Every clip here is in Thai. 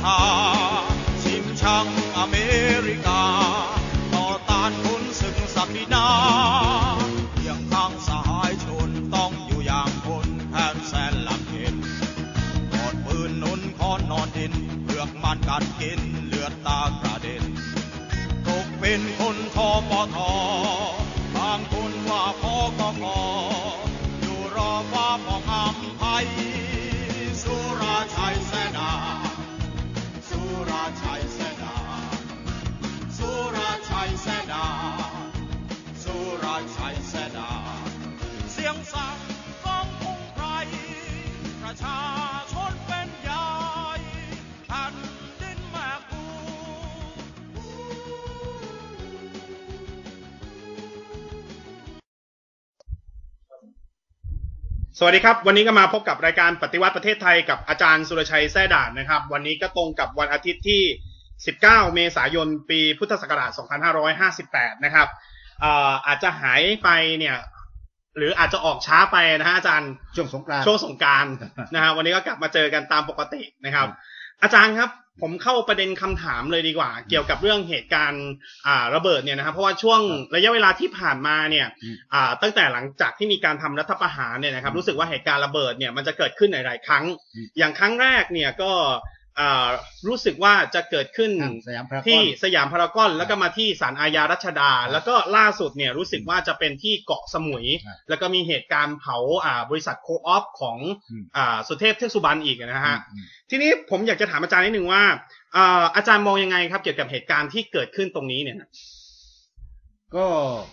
ทาชิงชังอเมริกาต่อต้านคุณศึกศักดินาเพียงข้างสหายชนต้องอยู่อย่างคนแทนแสนลำเค็ญกอดปืนนุนคอนนอนดินเลือกมันกัดกินเลือดตากระเด็นตกเป็นคนทปทบางคนว่าพกพอยู่รอฟ้าปองอำไพสุราชัยเสนาสุราชัยเสนาสุราชัยเสนาสุราชัยเสนาเสียงสั่งก้องพุ่งไพรประชาชนเป็นใหญ่แผ่นดินแม่กูสวัสดีครับวันนี้ก็มาพบกับรายการปฏิวัติประเทศไทยกับอาจารย์สุรชัยแซ่ด่านนะครับวันนี้ก็ตรงกับวันอาทิตย์ที่19เมษายนปีพุทธศักราช2558นะครับอาจจะหายไปเนี่ยหรืออาจจะออกช้าไปนะฮะอาจารย์ช่วงสงกรานต์นะฮะวันนี้ก็กลับมาเจอกันตามปกตินะครับอาจารย์ครับผมเข้าประเด็นคำถามเลยดีกว่าเกี่ยวกับเรื่องเหตุการณ์ระเบิดเนี่ยนะครับเพราะว่าช่วงระยะเวลาที่ผ่านมาเนี่ยตั้งแต่หลังจากที่มีการทำรัฐประหารเนี่ยนะครับรู้สึกว่าเหตุการณ์ระเบิดเนี่ยมันจะเกิดขึ้นหลายๆครั้งอย่างครั้งแรกเนี่ยก็รู้สึกว่าจะเกิดขึ้นที่สยามพารากอนแล้วก็มาที่ศาลอาญารัชดาแล้วก็ล่าสุดเนี่ยรู้สึกว่าจะเป็นที่เกาะสมุยแล้วก็มีเหตุการณ์เผาบริษัทโคออฟของสุเทพเทือกสุบรรณอีกนะฮะทีนี้ผมอยากจะถามอาจารย์นิดนึงว่าอาจารย์มองยังไงครับเกี่ยวกับเหตุการณ์ที่เกิดขึ้นตรงนี้เนี่ยก็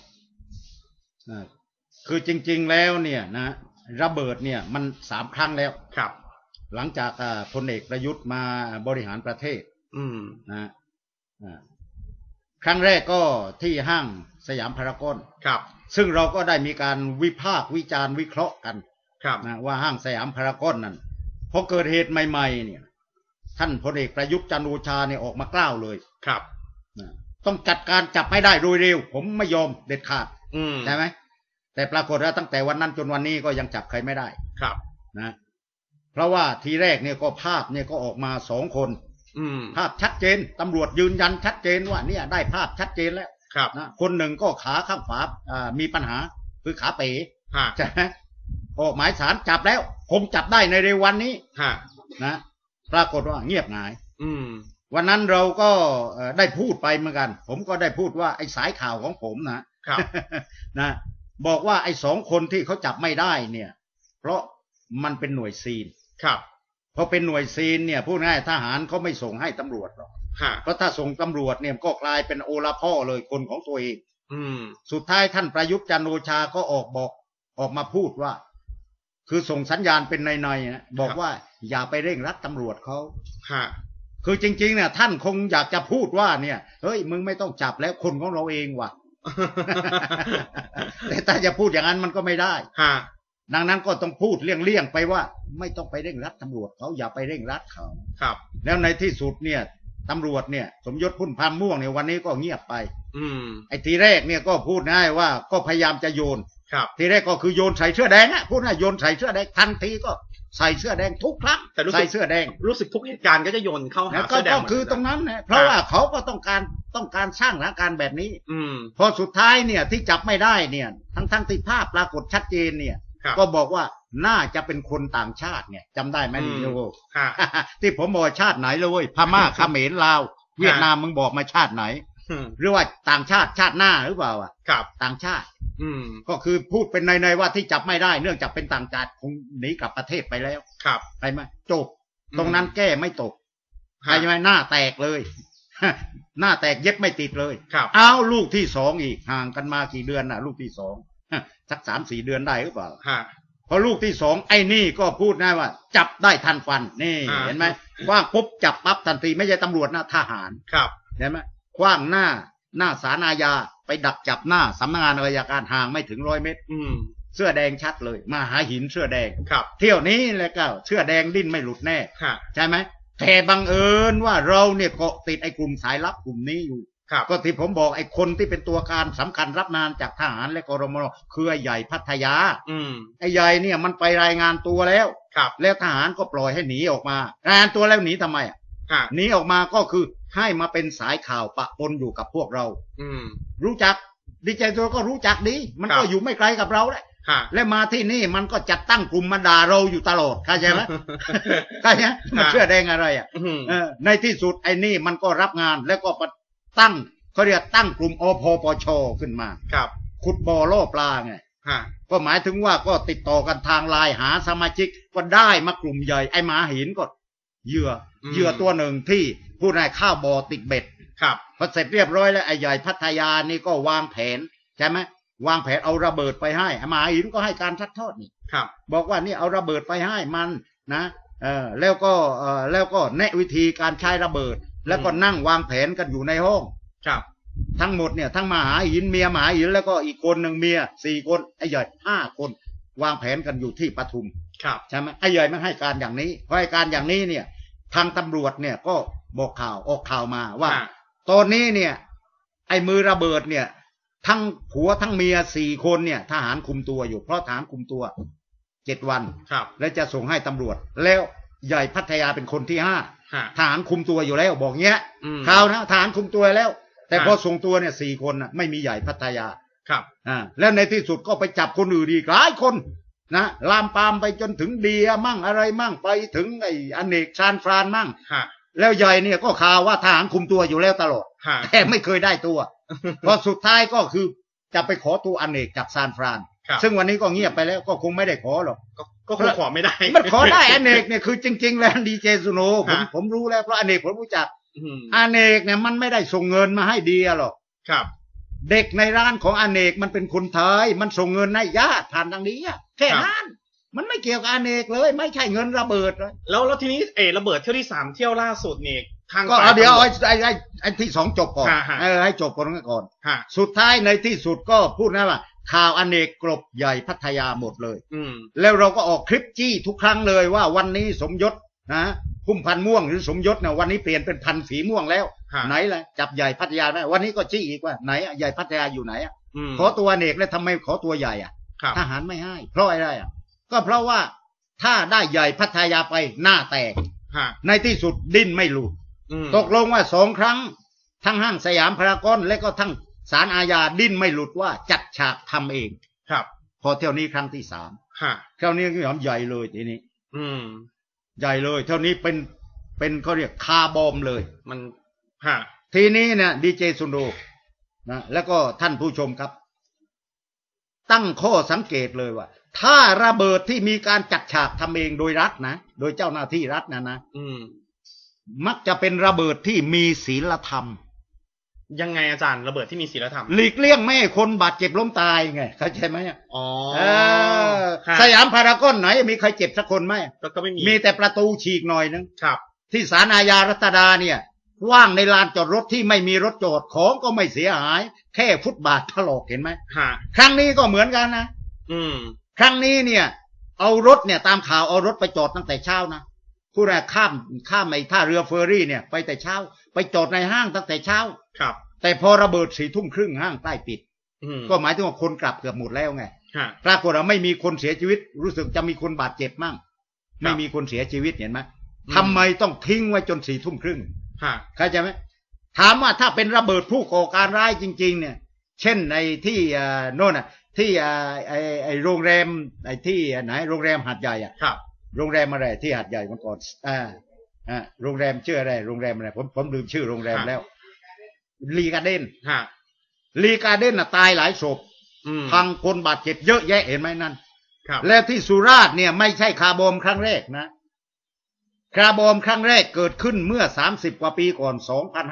คือจริงๆแล้วเนี่ยนะระเบิดเนี่ยมัน3 ครั้งแล้วครับหลังจากพลเอกประยุทธ์มาบริหารประเทศนะครั้งแรกก็ที่ห้างสยามพารากอนครับซึ่งเราก็ได้มีการวิพากษ์วิจารณ์วิเคราะห์กันครับนะว่าห้างสยามพารากอนนั้นพอเกิดเหตุใหม่ๆเนี่ยท่านพลเอกประยุทธ์จันทร์โอชาเนี่ยออกมากล่าวเลยครับต้องจัดการจับให้ได้โดยเร็วผมไม่ยอมเด็ดขาดใช่ไหมแต่ปรากฏว่าตั้งแต่วันนั้นจนวันนี้ก็ยังจับใครไม่ได้ครับนะเพราะว่าทีแรกเนี่ยก็ภาพเนี่ยก็ออกมา2 คนภาพชัดเจนตำรวจยืนยันชัดเจนว่าเนี่ยได้ภาพชัดเจนแล้วนะคนหนึ่งก็ขาข้างขวามีปัญหาคือขาเป๋ใช่ไหมออกหมายศาลจับแล้วคงจับได้ในเร็ววันนี้นะปรากฏว่าเงียบหายวันนั้นเราก็ได้พูดไปเหมือนกันผมก็ได้พูดว่าไอ้สายข่าวของผมนะบอกว่าไอ้2 คนที่เขาจับไม่ได้เนี่ยเพราะมันเป็นหน่วยซีนครับพอเป็นหน่วยซีนเนี่ยพูดง่ายทหารเขาไม่ส่งให้ตำรวจหรอกเพราะถ้าส่งตำรวจเนี่ยก็กลายเป็นโอลาพ่อเลยคนของตัวเองสุดท้ายท่านประยุทธ์จันทร์โอชาก็ออกมาพูดว่าคือส่งสัญญาณเป็นในนะบอกว่าอย่าไปเร่งรัดตำรวจเขาคือจริงๆเนี่ยท่านคงอยากจะพูดว่าเนี่ยเฮ้ยมึงไม่ต้องจับแล้วคนของเราเองว่ะ แต่ถ้าจะพูดอย่างนั้นมันก็ไม่ได้ดังนั้นก็ต้องพูดเลี่ยงๆไปว่าไม่ต้องไปเร่งรัดตำรวจเขาอย่าไปเร่งรัดเขาครับแล้วในที่สุดเนี่ยตำรวจเนี่ยสมยศพุ่นพามม่วงเนี่ยวันนี้ก็เงียบไปไอ้ทีแรกเนี่ยก็พูดง่ายว่าก็พยายามจะโยนทีแรกก็คือโยนใส่เสื้อแดงนะพูดง่ายโยนใส่เสื้อแดงทันทีก็ใส่เสื้อแดงทุกครั้งใส่เสื้อแดงรู้สึกทุกเหตุการณ์ก็จะโยนเข้าหาเสื้อแดงก็คือตรงนั้นนะเพราะว่าเขาก็ต้องการสร้างสถานการณ์แบบนี้พอสุดท้ายเนี่ยที่จับไม่ได้เนี่ยทั้งที่ภาพปรากฏชัดเจนเนี่ยก็บอกว่าน่าจะเป็นคนต่างชาติเนี่ยจำได้ไหมนี่โยที่ผมบอกชาติไหนเลยเว้ยพม่าเขมรลาวเวียดนามมึงบอกมาชาติไหนหรือว่าต่างชาติหน้าหรือเปล่าต่างชาติก็คือพูดเป็นในว่าที่จับไม่ได้เนื่องจากเป็นต่างชาติคงหนีกลับประเทศไปแล้วไปไหมจบตรงนั้นแก้ไม่ตกใช่ไหมหน้าแตกเลยหน้าแตกเย็บไม่ติดเลยเอาลูกที่2อีกห่างกันมากี่เดือนน่ะลูกที่2สัก 3-4 เดือนได้หรือเปล่าพอลูกที่2ไอ้นี่ก็พูดนะว่าจับได้ทันฟันนี่เห็นไหมคว้างปุ๊บจับปั๊บทันทีไม่ใช่ตำรวจนะทหารเห็นไหมคว้างหน้าศาลอาญาไปดักจับหน้าสำนักงานอัยการห่างไม่ถึง100 เมตรเสื้อแดงชัดเลยมาหาหินเสื้อแดงเที่ยวนี้แล้วก็เสื้อแดงดิ้นไม่หลุดแน่ใช่ไหมแต่บังเอิญว่าเราเนี่ยเกาะติดไอ้กลุ่มสายลับกลุ่มนี้อยู่ก็ที่ผมบอกไอ้คนที่เป็นตัวการสำคัญรับงานจากทหารและกรมน.คือไอ้ใหญ่พัทยาไอ้ใหญ่เนี่ยมันไปรายงานตัวแล้วแล้วทหารก็ปล่อยให้หนีออกมารายงานตัวแล้วหนีทำไมหนีออกมาก็คือให้มาเป็นสายข่าวปะปนอยู่กับพวกเรารู้จักดีเจตัวก็รู้จักดีมันก็อยู่ไม่ไกลกับเราแหละและมาที่นี่มันก็จัดตั้งกลุ่มมาด่าเราอยู่ตลอดเข้าใจไหมเข้าใจมันเชื่อแดงอะไรอ่ะในที่สุดไอ้นี่มันก็รับงานแล้วก็ตั้งเขาเรียกตั้งกลุ่มอพปชขึ้นมาขุดบ่อล่อปลาไงก็หมายถึงว่าก็ติดต่อกันทางไลน์หาสมาชิกก็ได้มากลุ่มใหญ่ไอ้หมาหินก็เหยื่อตัวหนึ่งที่ผู้นายข้าวบ่อติดเบ็ดพอเสร็จเรียบร้อยแล้วไอ้ใหญ่พัทยานี่ก็วางแผนใช่ไหมวางแผนเอาระเบิดไปให้ไอ้หมาหินก็ให้การซัดทอดนี่บอกว่านี่เอาระเบิดไปให้มันนะแล้วก็แนะวิธีการใช้ระเบิดแล้วก็นั่งวางแผนกันอยู่ในห้องทั้งหมดเนี่ยทั้งมหาหินเมียมหาหินแล้วก็อีกคนหนึ่งเมีย4 คนไอ้ใหญ่5 คนวางแผนกันอยู่ที่ปทุมใช่ไหมไอ้ใหญ่ไม่ให้การอย่างนี้เพราะให้การอย่างนี้เนี่ยทางตำรวจเนี่ยก็บอกข่าวออกข่าวมาว่าตอนนี้เนี่ยไอ้มือระเบิดเนี่ยทั้งผัวทั้งเมีย4 คนเนี่ยทหารคุมตัวอยู่เพราะทหารคุมตัว7 วันแล้วจะส่งให้ตำรวจแล้วใหญ่พัทยาเป็นคนที่5ทหารคุมตัวอยู่แล้วบอกเงี้ยข่าวนะทหารคุมตัวแล้วแต่พอส่งตัวเนี่ย4 คนไม่มีใหญ่พัทยาแล้วในที่สุดก็ไปจับคนอื่นอีกหลายคนนะลามปามไปจนถึงเดียมั่งอะไรมั่งไปถึงไอ้อเนกชานฟรานมั่งแล้วใหญ่เนี่ยก็ข่าวว่าทหารคุมตัวอยู่แล้วตลอดแต่ไม่เคยได้ตัวพอสุดท้ายก็คือจะไปขอตัวอเนกจากซานฟรานซึ่งวันนี้ก็เงียบไปแล้วก็คงไม่ได้ขอหรอกก็คงขอไม่ได้มันขอได้อเนกเนี่ยคือจริงๆแล้วดีเจสุโนผมรู้แล้วเพราะอเนกผมรู้จักอเนกเนี่ยมันไม่ได้ส่งเงินมาให้เดียหรอกเด็กในร้านของอเนกมันเป็นคนไทยมันส่งเงินให้ญาติผ่านทางนี้แค่นั้นมันไม่เกี่ยวกับอเนกเลยไม่ใช่เงินระเบิดเลยแล้วทีนี้ระเบิดเที่ยวที่3เที่ยวล่าสุดนี่ทางก็เดี๋ยวไอ้ที่2จบก่อนให้จบก่อนสุดท้ายในที่สุดก็พูดนะว่าข่าวอเนกกลบใหญ่พัทยาหมดเลยแล้วเราก็ออกคลิปจี้ทุกครั้งเลยว่าวันนี้สมยศนะพุ่มพันม่วงหรือสมยศเนี่ยวันนี้เปลี่ยนเป็นพันฝีม่วงแล้วไหนล่ะจับใหญ่พัทยาไหมวันนี้ก็จี้อีกว่าไหนใหญ่พัทยาอยู่ไหนขอตัวอเนกแล้วทำไมขอตัวใหญ่ทหารไม่ให้เพราะอะไรก็เพราะว่าถ้าได้ใหญ่พัทยาไปหน้าแตกในที่สุดดิ้นไม่หลุดตกลงว่า2 ครั้งทั้งห้างสยามพารากอนและก็ทั้งศาลอาญาดิ้นไม่หลุดว่าจัดฉากทำเองพอเที่ยวนี้ครั้งที่3คราวนี้ก็ใหญ่เลยทีนี้ใหญ่เลยเท่านี้เป็นเขาเรียกคาร์บอมเลยมันทีนี้เนี่ยดีเจสุนโดนะแล้วก็ท่านผู้ชมครับตั้งข้อสังเกตเลยว่าถ้าระเบิดที่มีการจัดฉากทำเองโดยรัฐนะโดยเจ้าหน้าที่รัฐนะมักจะเป็นระเบิดที่มีศีลธรรมยังไงอาจารย์ระเบิดที่มีศีลธรรมหลีกเลี่ยงไม่ให้คนบาดเจ็บล้มตายไงเข้าใจไหมสยามพารากอนไหนมีใครเจ็บสักคนไหมก็ไม่มีแต่ประตูฉีกหน่อยนึงที่ศาลอาญารัชดาเนี่ยว่างในลานจอดรถที่ไม่มีรถจอดของก็ไม่เสียหายแค่ฟุตบาทถลอกเห็นไหมครั้งนี้ก็เหมือนกันนะครั้งนี้เนี่ยเอารถเนี่ยตามข่าวเอารถไปจอดตั้งแต่เช้านะผู้แรกข้ามไอ้ท่าเรือเฟอร์รี่เนี่ยไปแต่เช้าไปจอดในห้างตั้งแต่เช้าแต่พอระเบิด4 ทุ่มครึ่งห้างใต้ปิดก็หมายถึงว่าคนกลับเกือบหมดแล้วไงปรากฏว่าไม่มีคนเสียชีวิตรู้สึกจะมีคนบาดเจ็บมั่งไม่มีคนเสียชีวิตเห็นไหมทำไมต้องทิ้งไว้จน4 ทุ่มครึ่งเข้าใจไหมถามว่าถ้าเป็นระเบิดผู้ก่อการร้ายจริงๆเนี่ยเช่นในที่โน่นน่ะที่ไอโรงแรมไอที่ไหนโรงแรมหาดใหญ่โรงแรมอะไรที่หาดใหญ่เมื่อก่อนโรงแรมชื่ออะไรโรงแรมอะไรผมลืมชื่อโรงแรมแล้วลีการ์เด้นลีการ์เด้นตายหลายศพพังคนบาดเจ็บเยอะแยะเห็นไหมนั่นแล้วที่สุราษฎร์เนี่ยไม่ใช่คาร์บอมครั้งแรกนะคาร์บอมครั้งแรกเกิดขึ้นเมื่อ30 กว่าปีก่อน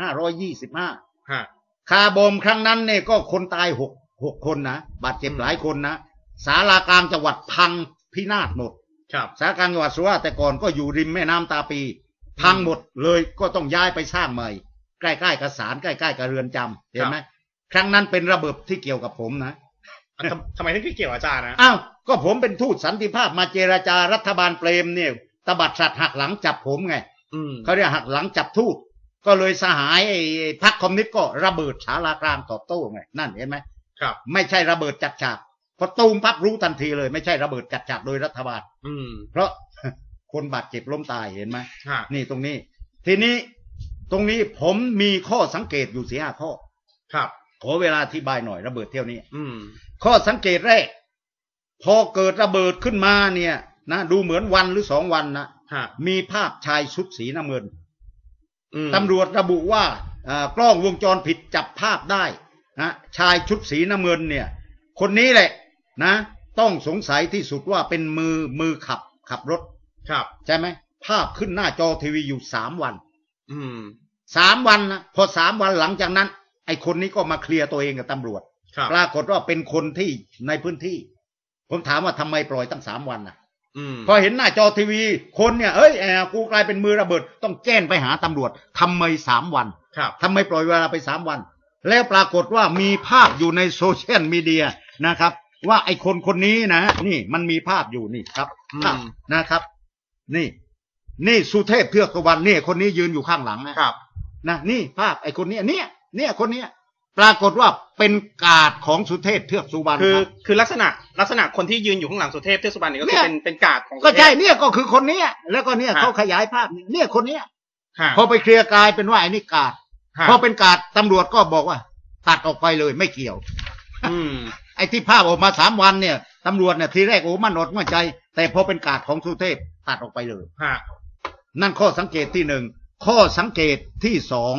2525คาร์บอมครั้งนั้นเนี่ยก็คนตาย6 คนนะบาดเจ็บหลายคนนะศาลากลางจังหวัดพังพินาศหมดศาลากลางจังหวัดสุราษฎร์แต่ก่อนก็อยู่ริมแม่น้ำตาปีพังหมดเลยก็ต้องย้ายไปสร้างใหม่ใกล้ๆกับศาลใกล้ๆกับเรือนจำเห็นไหมครั้งนั้นเป็นระเบิดที่เกี่ยวกับผมนะทำไมถึงเกี่ยวอาจารย์นะก็ผมเป็นทูตสันติภาพมาเจรจารัฐบาลเปรมเนี่ยตบัดสัตว์หักหลังจับผมไงเขาเรียกหักหลังจับทูตก็เลยสหายพรรคคอมมิวนิสต์ก็ระเบิดศาลากลางตอบโต้ไงนั่นเห็นไหมไม่ใช่ระเบิดจัดฉากพอตูมปั๊บรู้ทันทีเลยไม่ใช่ระเบิดจัดฉากโดยรัฐบาลเพราะคนบาดเจ็บล้มตายเห็นไหมนี่ตรงนี้ทีนี้ตรงนี้ผมมีข้อสังเกตอยู่4-5 ข้อครับขอเวลาอธิบายหน่อยระเบิดเที่ยวนี้ข้อสังเกตแรกพอเกิดระเบิดขึ้นมาเนี่ยนะดูเหมือนวันหรือ2 วันนะมีภาพชายชุดสีน้ำเงินตำรวจระบุว่ากล้องวงจรปิดจับภาพได้นะชายชุดสีน้ำเงินเนี่ยคนนี้แหละนะต้องสงสัยที่สุดว่าเป็นมือขับรถครับใช่ไหมภาพขึ้นหน้าจอทีวีอยู่3 วัน3 วันนะพอ3 วันหลังจากนั้นไอ้คนนี้ก็มาเคลียร์ตัวเองกับตำรวจปรากฏว่าเป็นคนที่ในพื้นที่ผมถามว่าทำไมปล่อยตั้ง3 วันนะพอเห็นหน้าจอทีวีคนเนี่ยกูกลายเป็นมือระเบิดต้องแจ้งไปหาตำรวจทำไม3 วันทำไมปล่อยเวลาไป3 วันแล้วปรากฏว่ามีภาพอยู่ในโซเชียลมีเดียนะครับว่าไอ้คนนี้นะนี่มันมีภาพอยู่นี่ครับนะครับนี่สุเทพเทือกสุวรรณนี่คนนี้ยืนอยู่ข้างหลังนะครับนะนี่ภาพไอ้คนนี้เนี่ยคนนี้ปรากฏว่าเป็นกาดของสุเทพเทือกสุวรรณคือลักษณะคนที่ยืนอยู่ข้างหลังสุเทพเทือกสุวรรณนี่ก็คือเป็นกาดของก็ใช่เนี่ยก็คือคนนี้แล้วก็เนี่ยเขาขยายภาพเนี่ยคนนี้พอไปเคลียร์กายเป็นว่าไอ้นี่กาดพอเป็นกาดตำรวจก็บอกว่าตัดออกไปเลยไม่เกี่ยวไอ้ที่ภาพออกมา3 วันเนี่ยตำรวจเนี่ยทีแรกมั่นอดมั่นใจแต่พอเป็นกาดของสุเทพตัดออกไปเลยนั่นข้อสังเกตที่1ข้อสังเกตที่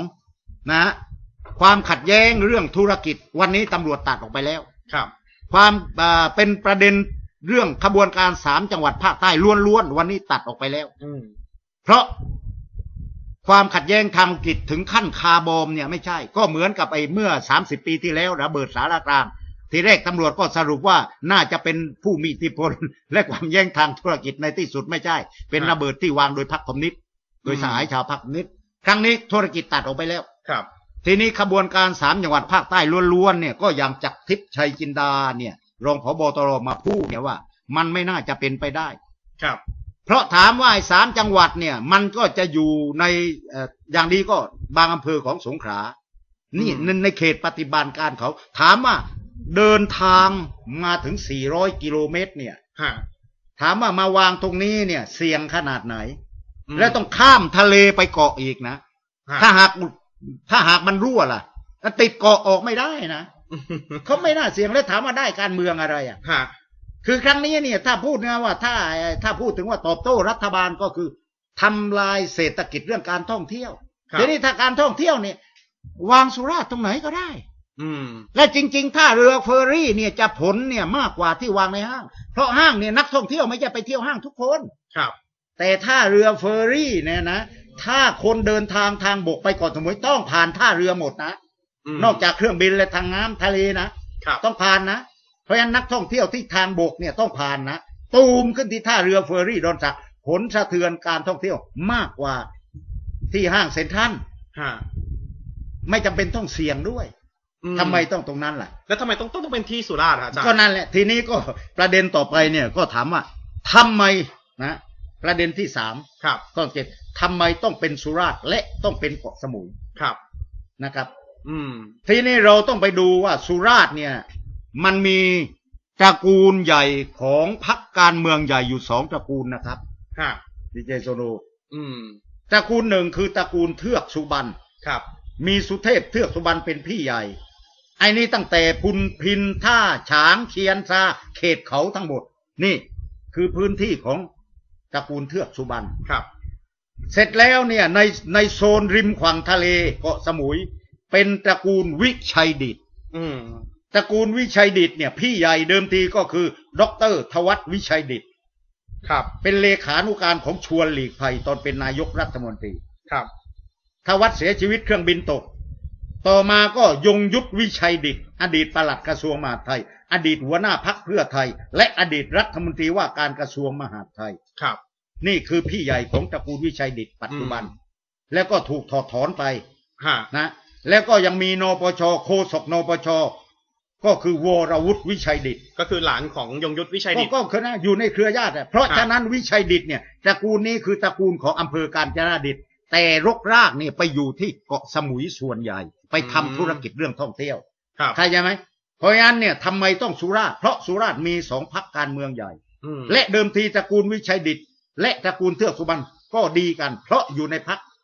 2นะความขัดแย้งเรื่องธุรกิจวันนี้ตำรวจตัดออกไปแล้วครับความเป็นประเด็นเรื่องขบวนการ3 จังหวัดภาคใต้ล้วนๆวันนี้ตัดออกไปแล้วเพราะความขัดแย้งทางกิจถึงขั้นคาร์บอมเนี่ยไม่ใช่ก็เหมือนกับไอ้เมื่อ30 ปีที่แล้วระเบิดสารกลางทีแรกตำรวจก็สรุปว่าน่าจะเป็นผู้มีอิทธิพลและความแย้งทางธุรกิจในที่สุดไม่ใช่เป็นระเบิดที่วางโดยพรรคคอมมิวนิสต์โดยสหายชาวพรรคคอมมิวนิสต์ครั้งนี้ธุรกิจตัดออกไปแล้วครับทีนี้ขบวนการ3 จังหวัดภาคใต้ล้วนๆเนี่ยก็อย่างจักรทิพย์ชัยจินดาเนี่ยรองผบ.ตร.มาพูดเนี่ยว่ามันไม่น่าจะเป็นไปได้ครับเพราะถามว่า3 จังหวัดเนี่ยมันก็จะอยู่ในอย่างดีก็บางอำเภอของสงขลานี่ในเขตปฏิบัติการเขาถามว่าเดินทางมาถึง400 กิโลเมตรเนี่ยถามว่ามาวางตรงนี้เนี่ยเสี่ยงขนาดไหนและต้องข้ามทะเลไปเกาะอีกนะถ้าหากมันรั่วล่ะติดเกาะออกไม่ได้นะเขาไม่น่าเสี่ยงแล้วถามว่าได้การเมืองอะไรคือครั้งนี้เนี่ยถ้าพูดนะว่าถ้าพูดถึงว่าตอบโต้รัฐบาลก็คือทำลายเศรษฐกิจเรื่องการท่องเที่ยวทีนี้ถ้าการท่องเที่ยวเนี่ยวางสุราษฎร์ตรงไหนก็ได้และจริงๆถ้าเรือเฟอร์รี่เนี่ยจะผลเนี่ยมากกว่าที่วางในห้างเพราะห้างเนี่ยนักท่องเที่ยวไม่จะไปเที่ยวห้างทุกคนครับแต่ถ้าเรือเฟอร์รี่เนี่ยนะถ้าคนเดินทางบกไปเกาะสมุยต้องผ่านท่าเรือหมดนะนอกจากเครื่องบินและทางน้ำทะเลนะต้องผ่านนะเพราะฉะนั้นนักท่องเที่ยวที่ทางบกเนี่ยต้องผ่านนะตูมขึ้นที่ท่าเรือเฟอร์รี่ดอนสักผลสะเทือนการท่องเที่ยวมากกว่าที่ห้างเซ็นทรัลไม่จำเป็นต้องเสี่ยงด้วยทำไมต้องตรงนั้นล่ะแล้วทำไมต้องเป็นที่สุราษฎร์อาจารย์ก็นั่นแหละทีนี้ก็ประเด็นต่อไปเนี่ยก็ถามว่าทำไมนะประเด็นที่3 ครับข้อ7ทำไมต้องเป็นสุราษฎร์และต้องเป็นเกาะสมุยครับนะครับทีนี้เราต้องไปดูว่าสุราษฎร์เนี่ยมันมีตระกูลใหญ่ของพรรคการเมืองใหญ่อยู่2 ตระกูลนะครับดีเจโซโนตระกูลหนึ่งคือตระกูลเทือกสุบรรณครับมีสุเทพเทือกสุบรรณเป็นพี่ใหญ่ไอ้นี่ตั้งแต่พุนพินท่าฉางเคียนซาเขตเขาทั้งหมดนี่คือพื้นที่ของตระกูลเทือกสุบรรณครับเสร็จแล้วเนี่ยในโซนริมฝั่งทะเลเกาะสมุยเป็นตระกูลวิชัยดิษฐ์ตระกูลวิชัยดิษฐ์เนี่ยพี่ใหญ่เดิมทีก็คือดร.ทวัฒน์วิชัยดิษฐ์ครับเป็นเลขานุการของชวนหลีกภัยตอนเป็นนายกรัฐมนตรีครับทวัฒน์เสียชีวิตเครื่องบินตกต่อมาก็ยงยุทธวิชัยดิษฐ์อดีตปลัดกระทรวงมหาดไทยอดีตหัวหน้าพรรคเพื่อไทยและอดีตรัฐมนตรีว่าการกระทรวงมหาดไทยครับนี่คือพี่ใหญ่ของตระกูลวิชัยดิษฐ์ปัจจุบันแล้วก็ถูกถอดถอนไปนะแล้วก็ยังมีนปช.โฆษกนปช.ก็คือวรวุฒิวิชัยดิษฐ์ก็คือหลานของยงยุทธวิชัยดิษฐ์ก็คืออยู่ในเครือญาติเพราะฉะนั้นวิชัยดิษฐ์เนี่ยตระกูลนี้คือตระกูลของอำเภอกาญจนดิษฐ์แต่รกรากเนี่ยไปอยู่ที่เกาะสมุยส่วนใหญ่ไปทำธุรกิจเรื่องท่องเที่ยวใช่ไหมเพราะฉะนั้นเนี่ยทำไมต้องสุราษฎร์เพราะสุราษฎร์มี2 พรรคการเมืองใหญ่และเดิมทีตระกูลวิชัยดิษฐ์และตระกูลเทือกสุบรรณก็ดีกันเพราะอยู่ในพรรค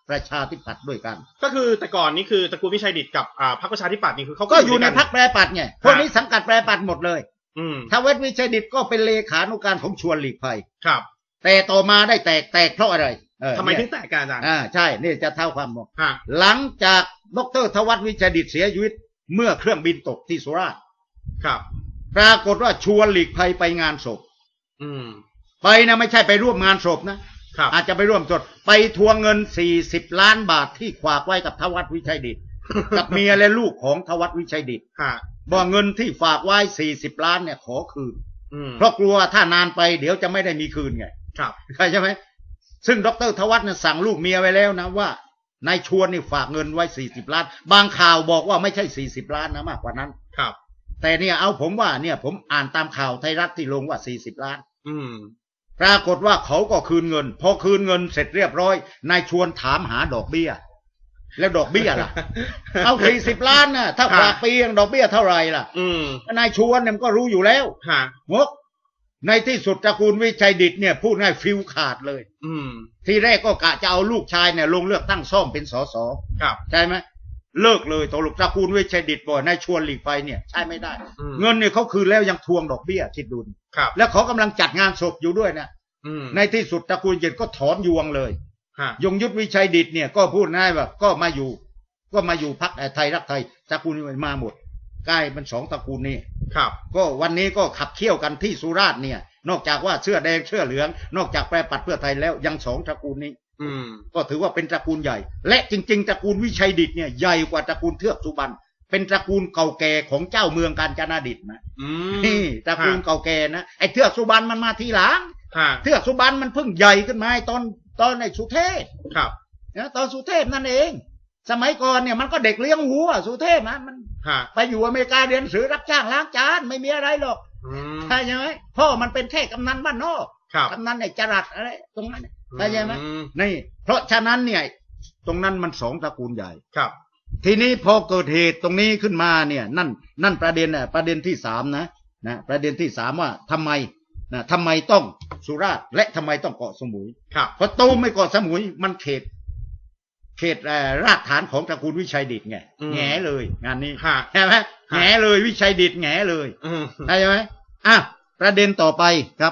ประชาธิปัตย์ด้วยกันก็คือแต่ก่อนนี่คือตระกูลวิชัยดิษฐ์กับพรรคประชาธิปัตย์นี่คือเขาก็อยู่ในพรรคแปรปัดไงพวกนี้สังกัดแปรปัดหมดเลยทวัฒน์วิชัยดิษฐ์ก็เป็นเลขานุการของชวนหลีกภัยครับแต่ต่อมาได้แตกเพราะอะไรทำไมถึงแตกกันอาจารย์ใช่นี่จะเท่าความบอกหลังจากดร.ทวัฒน์วิชัยดิษฐ์เสียชีวิตเมื่อเครื่องบินตกที่สุราษฎร์ครับปรากฏว่าชวนหลีกภัยไปงานศพไปนะไม่ใช่ไปร่วมงานศพนะอาจจะไปร่วมจดไปทวงเงิน40 ล้านบาทที่ฝากไว้กับทวัฒน์วิชัยดิษฐ์กับเมียและลูกของทวัฒน์วิชัยดิษฐ์บอกเงินที่ฝากไว้40 ล้านเนี่ยขอคืนเพราะกลัวถ้านานไปเดี๋ยวจะไม่ได้มีคืนไงใช่ไหมซึ่งดร.ทวัฒน์เนี่ยสั่งลูกเมียไว้แล้วนะว่านายชวนนี่ฝากเงินไว้40 ล้านบางข่าวบอกว่าไม่ใช่40 ล้านนะมากกว่านั้นแต่เนี่ยเอาผมว่าเนี่ยผมอ่านตามข่าวไทยรัฐที่ลงว่า40 ล้านปรากฏว่าเขาก็คืนเงินพอคืนเงินเสร็จเรียบร้อยนายชวนถามหาดอกเบี้ยแล้วดอกเบี้ยล่ะเอา40 ล้านนะถ้าฝากปีดอกเบี้ยเท่าไหร่ล่ะนายชวนเนี่ยก็รู้อยู่แล้วงกในที่สุดตระกูลวิชัยดิษฐ์เนี่ยพูดง่ายฟิวขาดเลยทีแรกก็กะจะเอาลูกชายเนี่ยลงเลือกตั้งซ่อมเป็นสสใช่ไหมเลิกเลยตกลงตระกูลวิชัยดิษฐ์บอกนายชวนหลีกภัยเนี่ยใช่ไม่ได้เงินเนี่ยเขาคืนแล้วยังทวงดอกเบี้ยคิดดูแล้วเขากำลังจัดงานศพอยู่ด้วยนะในที่สุดตระกูลดิษฐ์ก็ถอนยวงเลยยงยุทธวิชัยดิษฐ์เนี่ยก็พูดง่ายว่าก็มาอยู่พรรคไทยรักไทยตระกูลมาหมดใกล้มัน2 ตระกูลนี่ก็วันนี้ก็ขับเคี่ยวกันที่สุราษฎร์เนี่ยนอกจากว่าเสื้อแดงเสื้อเหลืองนอกจากแปรปัดเพื่อไทยแล้วยัง2 ตระกูลนี้ก็ถือว่าเป็นตระกูลใหญ่และจริงๆตระกูลวิชัยดิษฐ์เนี่ยใหญ่กว่าตระกูลเทือกสุบรรณเป็นตระกูลเก่าแก่ของเจ้าเมืองกาญจนดิษฐ์นะนี่ตระกูลเก่าแก่นะไอ้เทือกสุบรรณมันมาทีหลังเทือกสุบรรณมันเพิ่งใหญ่ขึ้นมาตอนในสุเทพนะตอนสุเทพนั่นเองสมัยก่อนเนี่ยมันก็เด็กเลี้ยงหัวสุเทพนะมันไปอยู่อเมริกาเรียนหนังสือรับจ้างล้างจานไม่มีอะไรหรอกใช่ไหมพ่อมันเป็นแค่กำนันบ้านนอกกำนันในจรัสอะไรตรงนั้นใช่ไหมนี่เพราะฉะนั้นเนี่ยตรงนั้นมัน2 ตระกูลใหญ่ทีนี้พอเกิดเหตุตรงนี้ขึ้นมาเนี่ยนั่นประเด็นที่3นะประเด็นที่3ว่าทำไมต้องสุราษฎร์และทำไมต้องเกาะสมุยเพราะตูมไม่เกาะสมุยมันเขตรากฐานของตระกูลวิชัยดิษฐ์ไงแง่เลยงานนี้ใช่ไหมแง่เลยวิชัยดิษฐ์แง่เลยใช่ไหมประเด็นต่อไปครับ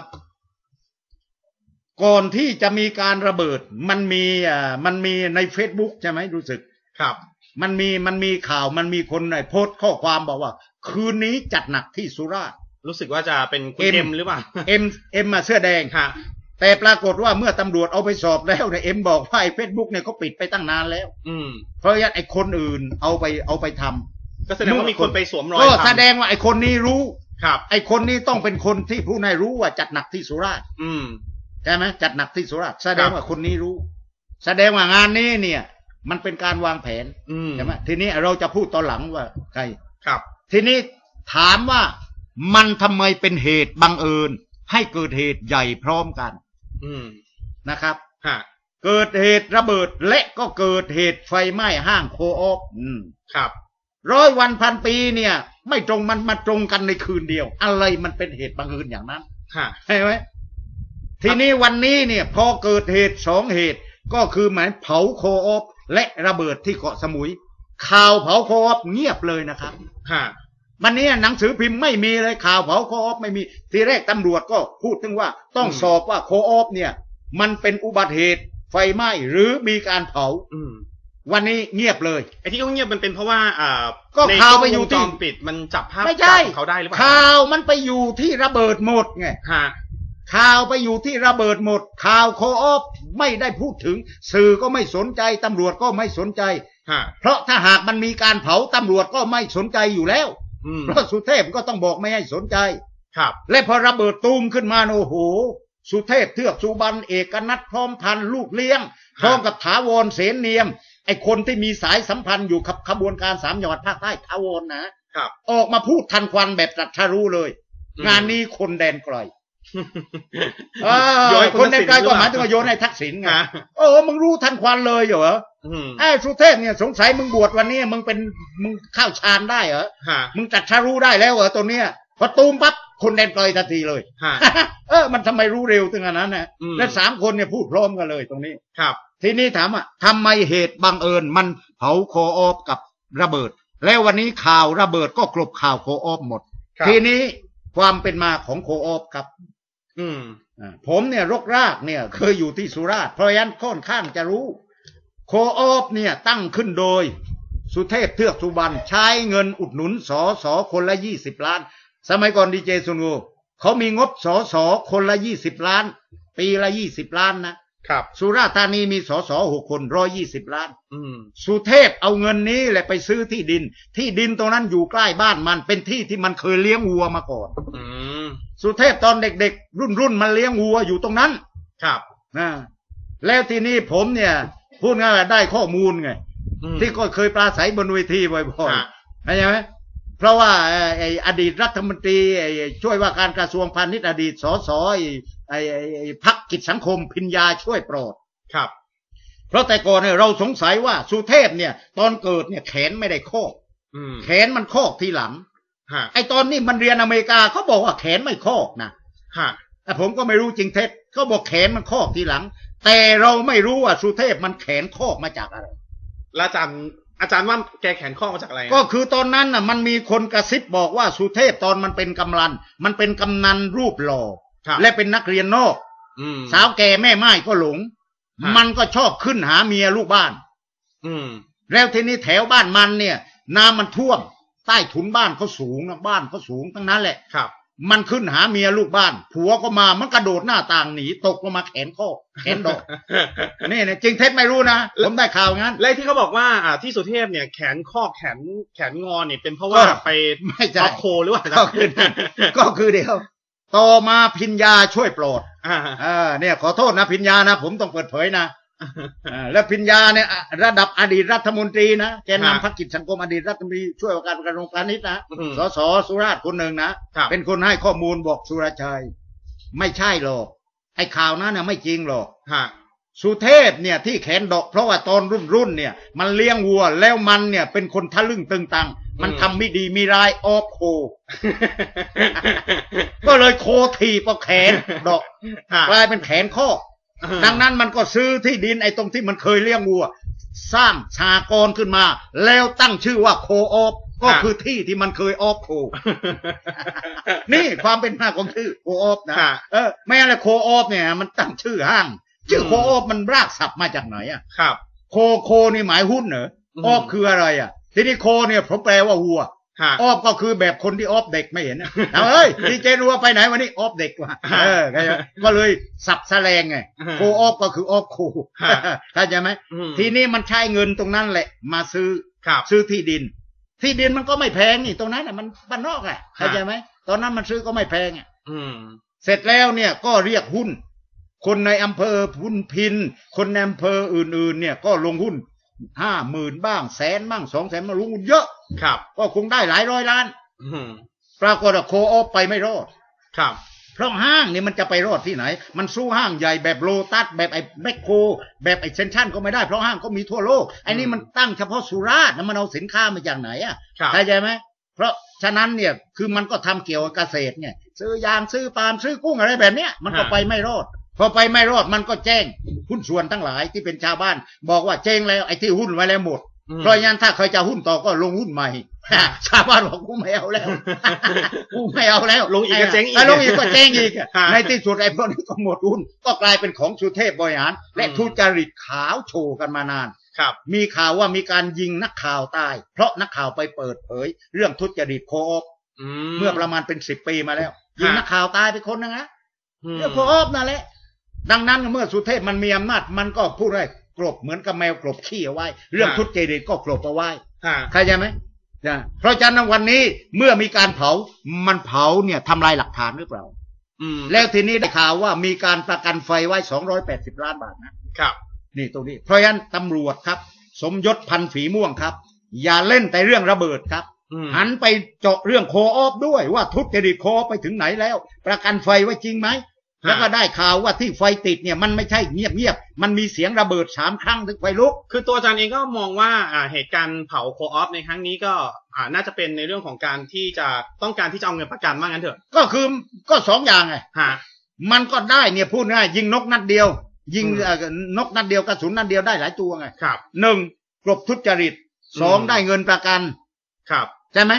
ก่อนที่จะมีการระเบิดมันมีใน Facebook ใช่ไหมรู้สึกมันมีข่าวมันมีคนโพสต์ข้อความบอกว่าคืนนี้จัดหนักที่สุราษฎร์รู้สึกว่าจะเป็นคุณเอ็มหรือเปล่าเอ็มมาเสื้อแดงแต่ปรากฏว่าเมื่อตำรวจเอาไปสอบแล้วเนี่ยเอ็มบอกว่าไอ้ Facebook เนี่ยเขาปิดไปตั้งนานแล้วเพราะฉะนั้นไอ้คนอื่นเอาไปทำก็แสดงว่ามีคนไปสวมรอยก็แสดงว่าไอ้คนนี้รู้ไอ้คนนี้ต้องเป็นคนที่ผู้นายรู้ว่าจัดหนักที่สุราษฎร์ใช่ไหมจัดหนักที่สุราษฎร์แสดงว่าคนนี้รู้แสดงว่างานนี้เนี่ยมันเป็นการวางแผนใช่ไหมทีนี้เราจะพูดตอนหลังว่าใครทีนี้ถามว่ามันทำไมเป็นเหตุบังเอิญให้เกิดเหตุใหญ่พร้อมกันนะครับเกิดเหตุระเบิดและก็เกิดเหตุไฟไหม้ห้างโคออฟ100 วันพันปีเนี่ยไม่ตรงมันมาตรงกันในคืนเดียวอะไรมันเป็นเหตุบังเอิญอย่างนั้นใช่ไหมทีนี้วันนี้เนี่ยพอเกิดเหตุ2 เหตุก็คือหมายเผาโคออฟและระเบิดที่เกาะสมุยข่าวเผาโคออฟเงียบเลยนะครับวันนี้หนังสือพิมพ์ไม่มีเลยข่าวเผาโคออฟไม่มีทีแรกตำรวจก็พูดถึงว่าต้องสอบว่าโคออฟเนี่ยมันเป็นอุบัติเหตุไฟไหม้หรือมีการเผาวันนี้เงียบเลยไอ้ที่เขาเงียบมันเป็นเพราะว่าก็ข่าวไปอยู่ที่ปิดมันจับภาพเขาได้หรือเปล่าข่าวมันไปอยู่ที่ระเบิดหมดไงข่าวไปอยู่ที่ระเบิดหมดข่าวโคออฟไม่ได้พูดถึงสื่อก็ไม่สนใจตำรวจก็ไม่สนใจเพราะถ้าหากมันมีการเผาตำรวจก็ไม่สนใจอยู่แล้วเพราะสุเทพก็ต้องบอกไม่ให้สนใจและพอระเบิดตูมขึ้นมาโอ้โหสุเทพเทือกสุบรรณเอกนัทพร้อมพันธ์ลูกเลี้ยงพร้อมกับถาวรเสนเนียมไอคนที่มีสายสัมพันธ์อยู่กับขบวนการ3 จังหวัดภาคใต้ถาวรนะออกมาพูดทันควันแบบตรัสรู้เลยงานนี้คนแดนไกลคนแดนไกลก็หมายถึงโยนให้ทักษิณไงมึงรู้ทันควันเลยเหรอไอ้สุเทพเนี่ยสงสัยมึงบวชวันนี้มึงเข้าฌานได้เหรอมึงตรัสรู้ได้แล้วเหรอตัวเนี้ยพอตูมปั๊บคนแดนไกลทันทีเลยมันทำไมรู้เร็วถึงขนาดนั้นนะและ3 คนเนี่ยพูดพร้อมกันเลยตรงนี้ครับทีนี้ถามว่าทำไมเหตุบังเอิญมันเผาโคออฟกับระเบิดแล้ววันนี้ข่าวระเบิดก็กลบข่าวโคออฟหมดทีนี้ความเป็นมาของโคออฟครับผมเนี่ยรกรากเนี่ยเคยอยู่ที่สุราษฎร์เพราะฉะนั้นค่อนข้างจะรู้โคออฟเนี่ยตั้งขึ้นโดยสุเทพเทือกสุบรรณใช้เงินอุดหนุนสสคนละ20 ล้านสมัยก่อนดีเจซุนโกเขามีงบสสคนละ20 ล้านปีละ20 ล้านนะครับสุราษฎร์ธานีมีสส6 คน120 ล้านสุเทพเอาเงินนี้แหละไปซื้อที่ดินตรงนั้นอยู่ใกล้บ้านมันเป็นที่ที่มันเคยเลี้ยงวัวมาก่อนสุเทพตอนเด็กๆรุ่นมันเลี้ยงวัวอยู่ตรงนั้นครับแล้วทีนี้ผมเนี่ยพูดง่ายๆได้ข้อมูลไงที่ก็เคยปราศัยบนเวทีบ่อยๆใช่ไหมเพราะว่าไอ้อดีตรัฐมนตรีช่วยว่าการกระทรวงพาณิชย์อดีตสสไอ้พรรคกิจสังคมพิญญาช่วยโปรดครับเพราะแต่ก่อนเนี่ยเราสงสัยว่าสุเทพเนี่ยตอนเกิดเนี่ยแขนไม่ได้โคกแขนมันโคกทีหลังไอ้ตอนนี้มันเรียนอเมริกาเขาบอกว่าแขนไม่โคกนะแต่ผมก็ไม่รู้จริงเท็จเขาบอกแขนมันโคกทีหลังแต่เราไม่รู้ว่าสุเทพมันแขนโคกมาจากอะไรแล้วอาจารย์ว่าแกแขนข้อมาจากอะไรก็คือตอนนั้นน่ะมันมีคนกระซิบบอกว่าสุเทพตอนมันเป็นกำนันรูปหล่อและเป็นนักเรียนนอกสาวแก่แม่ไม้ก็หลงมันก็ชอบขึ้นหาเมียลูกบ้านแล้วทีนี้แถวบ้านมันเนี่ยน้ำมันท่วมใต้ถุนบ้านเขาสูงนะบ้านเขาสูงทั้งนั้นแหละครับมันขึ้นหาเมียลูกบ้านผัวก็มามันกระโดดหน้าต่างหนีตกลงมาแขนข้อแขนดอกนี่นะจริงเท็จไม่รู้นะผมได้ข่าวงั้นและที่เขาบอกว่าที่สุเทพเนี่ยแขนข้อแขนงอเนี่ยเป็นเพราะว่าไปไม่ใช่โคหรือว่าก็คือเดี๋ยวต่อมาพิญญาช่วยโปรดเนี่ยขอโทษนะพิญญานะผมต้องเปิดเผยนะแล้วพิญญาเนี่ยระดับอดีตรัฐมนตรีนะแกนนำพรรคกิจสังคมอดีตรัฐมนตรีช่วยว่าการกระทรวงพาณิชย์นะสสสุราษฎร์คนหนึ่งนะเป็นคนให้ข้อมูลบอกสุรชัยไม่ใช่หรอกไอ้ข่าวนั้นนะไม่จริงหรอกสุเทพเนี่ยที่แขนดอกเพราะว่าตอนรุ่นเนี่ยมันเลี้ยงวัวแล้วมันเนี่ยเป็นคนทะลึ่งตึงตังมันทำไม่ดีมีร้ายออฟโคก็เลยโคถีบเอาแขนดอกกลายเป็นแขนข้อดังนั้นมันก็ซื้อที่ดินไอ้ตรงที่มันเคยเลี้ยงวัวสร้างสหกรณ์ขึ้นมาแล้วตั้งชื่อว่าโคออฟก็คือที่ที่มันเคยออฟโคนี่ความเป็นมาของชื่อโคออฟนะแม้แต่โคออฟเนี่ยมันตั้งชื่อห้างชื่อโคออฟมันรากศัพท์มาจากไหนอ่ะครับโคนี่หมายหุ้นเหรอออฟคืออะไรอ่ะทีนี้โคเนี่ยผมแปลว่าวัวออฟก็คือแบบคนที่ออฟเด็กไม่เห็นนะเฮ้ยดีเจรัวไปไหนวันนี้ออฟเด็กว่ะก็เลยสับแสลงไงโคออฟก็คือออฟโคเข้าใจไหมทีนี้มันใช้เงินตรงนั้นแหละมาซื้อที่ดินมันก็ไม่แพงนี่ตรงนั้นน่ะมันบ้านนอกแหละเข้าใจไหมตอนนั้นมันซื้อก็ไม่แพงอ่ะเสร็จแล้วเนี่ยก็เรียกหุ้นคนในอำเภอพุนพินคนในอำเภออื่นๆเนี่ยก็ลงหุ้น50,000บ้างแสนบ้าง200,000มาลงหุ้นเยอะครับก็คงได้หลายร้อยล้านปรากฏว่าโคออฟไปไม่รอดครับเพราะห้างนี่มันจะไปรอดที่ไหนมันสู้ห้างใหญ่แบบโลตัสแบบไอ้แมคโครแบบไอ้เซนทรัลก็ไม่ได้เพราะห้างก็มีทั่วโลกไอ้นี่มันตั้งเฉพาะสุราษฎร์มันเอาสินค้ามาจากไหนอ่ะเข้าใจไหมเพราะฉะนั้นเนี่ยคือมันก็ทำเกี่ยวกับเกษตรไงซื้อยางซื้อปาล์มซื้อกุ้งอะไรแบบเนี้ยมันก็ไปไม่รอดพอไปไม่รอดมันก็แจ้งหุ้นส่วนทั้งหลายที่เป็นชาวบ้านบอกว่าเจ๊งแล้วไอ้ที่หุ้นไว้แล้วหมดเพราะงั้นถ้าใครจะหุ้นต่อก็ลงหุ้นใหม่ชาวบ้านบอกกูไม่เอาแล้วกูไม่เอาแล้วลงอีกก็เจ๊งอีกลงอีกก็เจ๊งอีกในที่สุดไอ้พวกนี้ก็หมดหุ้นก็กลายเป็นของสุเทพบริหารและทุจริตขาวโชว์กันมานานมีข่าวว่ามีการยิงนักข่าวตายเพราะนักข่าวไปเปิดเผยเรื่องทุจริตโคออฟเมื่อประมาณเป็น10 ปีมาแล้วยิงนักข่าวตายไปคนนึงนะเรื่องโคออฟนั่นแหละดังนั้นเมื่อสุเทพมันมีอำนาจมันก็พูดได้กลบเหมือนกับแมวกลบขี้เอาไว้เรื่องทุจริตก็กลบเอาไว้เข้าใจไหมเพราะฉะนั้นวันนี้เมื่อมีการเผามันเผาเนี่ยทำลายหลักฐานหรือเปล่าแล้วทีนี้ได้ข่าวว่ามีการประกันไฟไว้280 ล้านบาทนะครับนี่ตรงนี้เพราะฉะนั้นตำรวจครับสมยศพันฝีม่วงครับอย่าเล่นแต่เรื่องระเบิดครับหันไปเจาะเรื่องโคออฟด้วยว่าทุจริตโคออฟไปถึงไหนแล้วประกันไฟไว้จริงไหมแล้วก็ได้ข่าวว่าที่ไฟติดเนี่ยมันไม่ใช่เงียบมันมีเสียงระเบิด3 ครั้งถึงไฟลุกคือตัวอาจารย์เองก็มองว่าเหตุการณ์เผาโคออฟในครั้งนี้ก็น่าจะเป็นในเรื่องของการที่จะต้องการที่จะเอาเงินประกันว่างั้นเถอะก็2 อย่างไงมันก็ได้เนี่ยพูดง่ายยิงนกนัดเดียวยิงนกนัดเดียวกระสุนนัดเดียวได้หลายตัวไงครับ 1กลบทุจริต2ได้เงินประกันครับใช่ไหม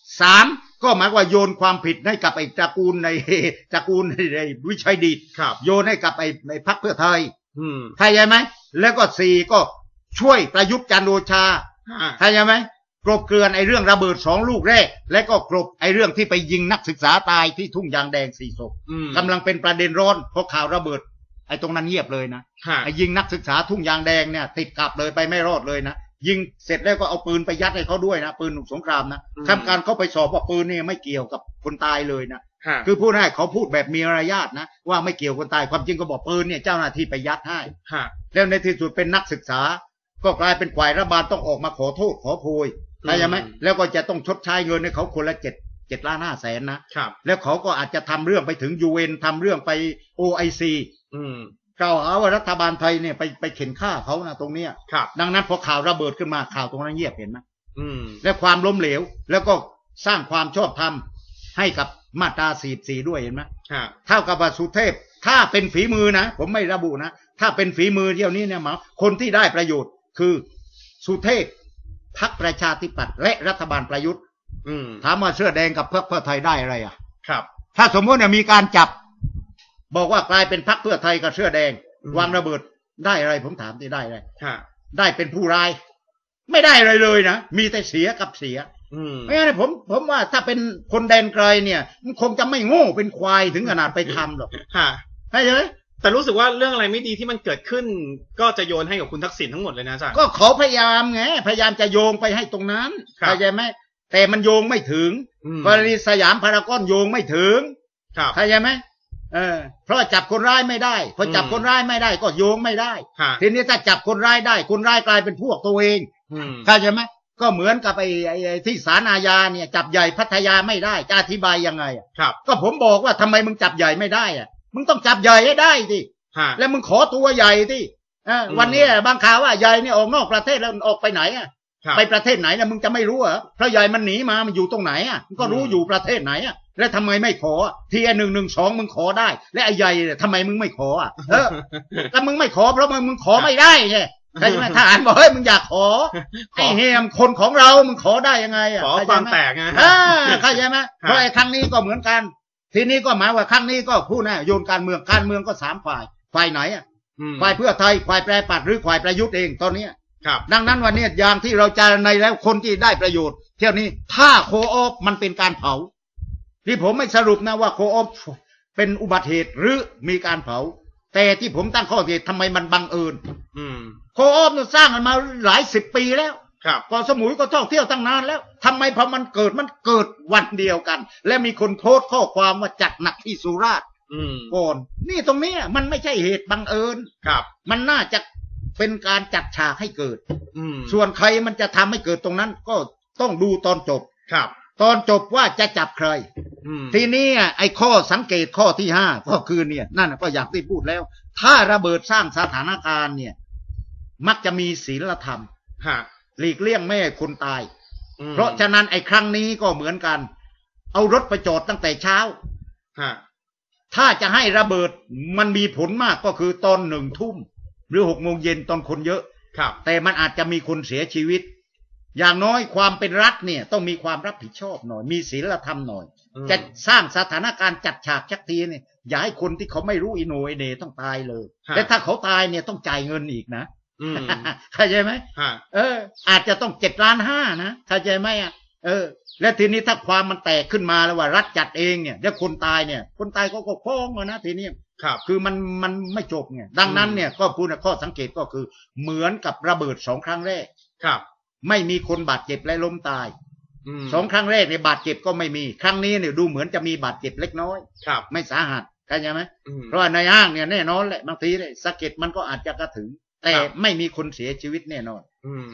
3ก็หมายว่าโยนความผิดให้กับไอ้ตระกูลในวิชัยดิษฐ์โยนให้กับไอ้พรรคเพื่อไทยเข้าใจไหมแล้วก็4ก็ช่วยประยุทธ์จันทร์โอชาเข้าใจไหมกลบเกลื่อนไอ้เรื่องระเบิด2 ลูกแรกและก็กลบไอ้เรื่องที่ไปยิงนักศึกษาตายที่ทุ่งยางแดง4 ศพกำลังเป็นประเด็นร้อนเพราะข่าวระเบิดไอ้ตรงนั้นเงียบเลยนะไอ้ยิงนักศึกษาทุ่งยางแดงเนี่ยติดกับเลยไปไม่รอดเลยนะยิงเสร็จแล้วก็เอาปืนไปยัดให้เขาด้วยนะปืนสงครามนะทำการเขาไปสอบว่าปืนนี่ไม่เกี่ยวกับคนตายเลยนะคือพูดให้เขาพูดแบบมีมารยาทนะว่าไม่เกี่ยวคนตายความจริงก็บอกปืนเนี่ยเจ้าหน้าที่ไปยัดให้แล้วในที่สุดเป็นนักศึกษาก็กลายเป็นฝ่ายรัฐบาลต้องออกมาขอโทษขอโพยเข้าใจไหมแล้วก็จะต้องชดใช้เงินให้เขาคนละ7.5 ล้านนะแล้วเขาก็อาจจะทำเรื่องไปถึง UN ทำเรื่องไป OIC กล่าวหาว่ารัฐบาลไทยเนี่ยไปเข็นฆ่าเขานะตรงเนี้ยดังนั้นพอข่าวระเบิดขึ้นมาข่าวตรงนั้นเงียบเห็นไหมและความล้มเหลวแล้วก็สร้างความชอบธรรมให้กับมาตรา44ด้วยเห็นไหมเท่ากับว่าสุเทพถ้าเป็นฝีมือนะผมไม่ระบุนะถ้าเป็นฝีมือเที่ยวนี้เนี่ยหมอคนที่ได้ประโยชน์คือสุเทพพรรคประชาธิปัตย์และรัฐบาลประยุทธ์ถามว่าเสื้อแดงกับพรรคเพื่อไทยได้อะไรอ่ะถ้าสมมติเนี่ยมีการจับบอกว่ากลายเป็นพรรคเพื่อไทยกับเสื้อแดงวางระเบิดได้อะไรผมถามที่ได้อะไรได้เป็นผู้ร้ายไม่ได้อะไรเลยนะมีแต่เสียกับเสียไม่งั้นผมว่าถ้าเป็นคนแดนไกลเนี่ยมันคงจะไม่โง่เป็นควายถึงขนาดไปทำหรอกใช่ไหมแต่รู้สึกว่าเรื่องอะไรไม่ดีที่มันเกิดขึ้นก็จะโยนให้กับคุณทักษิณทั้งหมดเลยนะอาจารย์ก็เขาพยายามไงพยายามจะโยงไปให้ตรงนั้นเข้าใจไหมแต่มันโยงไม่ถึงกรณีสยามพารากอนโยงไม่ถึงเข้าใจไหมเพราะจับคนร้ายไม่ได้พอจับคนร้ายไม่ได้ก็โยงไม่ได้ทีนี้ถ้าจับคนร้ายได้คนร้ายกลายเป็นพวกตัวเองเข้าใจไหมก็เหมือนกับไอ้ที่ศาลอาญาเนี่ยจับใหญ่พัทยาไม่ได้จะอธิบายยังไงก็ผมบอกว่าทำไมมึงจับใหญ่ไม่ได้อะมึงต้องจับใหญ่ให้ได้สิแล้วมึงขอตัวใหญ่สิวันนี้บางข่าวว่าใหญ่เนี่ยออกนอกประเทศแล้วออกไปไหนอ่ะไปประเทศไหนนะมึงจะไม่รู้เหรอเพราะใหญ่มันหนีมามันอยู่ตรงไหนอ่ะมึงก็รู้อยู่ประเทศไหนอ่ะแล้วทำไมไม่ขอที112มึงขอได้และไอ้ใหญ่ทำไมมึงไม่ขออ่ะถ้ามึงไม่ขอเพราะมึงขอไม่ได้ไงใช่ไหมทหารบอกเฮ้ยมึงอยากขอไอ้เฮียมคนของเรามึงขอได้ยังไงอ่ะขอความแตกไงเข้าใจไหมเพราะไอ้ครั้งนี้ก็เหมือนกันทีนี้ก็หมายว่าครั้งนี้ก็พูดนะโยนการเมืองก็3 ฝ่ายไหนอ่ะฝ่ายเพื่อไทยฝ่ายแปรปัดหรือฝ่ายประยุทธ์เองตอนนี้ดังนั้นวันนี้อย่างที่เราจะในแล้วคนที่ได้ประโยชน์เที่ยวนี้ถ้าโคออฟมันเป็นการเผาที่ผมไม่สรุปนะว่าโคออฟเป็นอุบัติเหตุหรือมีการเผาแต่ที่ผมตั้งข้อสังเกตทำไมมันบังเอิญโคออฟสร้างกันมาหลาย10 ปีแล้วเกาะสมุยก็ท่องเที่ยวตั้งนานแล้วทำไมพอมันเกิดวันเดียวกันและมีคนโพสต์ข้อความว่าจัดหนักที่สุราษฎร์ก่อนนี่ตรงนี้มันไม่ใช่เหตุบังเอิญมันน่าจะเป็นการจัดฉากให้เกิดส่วนใครมันจะทำให้เกิดตรงนั้นก็ต้องดูตอนจบตอนจบว่าจะจับใครทีนี้ไอ้ข้อสังเกตข้อที่5ก็คือเนี่ยนั่นก็อยากที่พูดแล้วถ้าระเบิดสร้างสถานการณ์เนี่ยมักจะมีศีลธรรมหลีกเลี่ยงไม่ให้คนตายเพราะฉะนั้นไอ้ครั้งนี้ก็เหมือนกันเอารถไปจอดตั้งแต่เช้าถ้าจะให้ระเบิดมันมีผลมากก็คือตอน1 ทุ่มหรือ6 โมงเย็นตอนคนเยอะแต่มันอาจจะมีคนเสียชีวิตอย่างน้อยความเป็นรัฐเนี่ยต้องมีความรับผิดชอบหน่อยมีศีลธรรมหน่อยจะสร้างสถานการณ์จัดฉากชักทีเนี่ยอย่าให้คนที่เขาไม่รู้อิโนไอเนต้องตายเลยและถ้าเขาตายเนี่ยต้องจ่ายเงินอีกนะเข้าใจไหมอาจจะต้อง7.5 ล้านนะเข้าใจไหมและทีนี้ถ้าความมันแตกขึ้นมาแล้วว่ารัฐจัดเองเนี่ยแล้วคนตายเนี่ยคนตายเขาก็ฟ้องนะทีนี้คือมันไม่จบไงดังนั้นเนี่ยก็พูดข้อสังเกตก็คือเหมือนกับระเบิด2 ครั้งแรกไม่มีคนบาดเจ็บและล้มตาย2 ครั้งแรกในบาดเจ็บก็ไม่มีครั้งนี้เนี่ยดูเหมือนจะมีบาดเจ็บเล็กน้อยไม่สาหัสเข้าใจไหมเพราะว่าในห้างเนี่ยแน่นอนแหละบางทีเนี่ยสะเก็ดมันก็อาจจะกระถึงแต่ไม่มีคนเสียชีวิตแน่นอน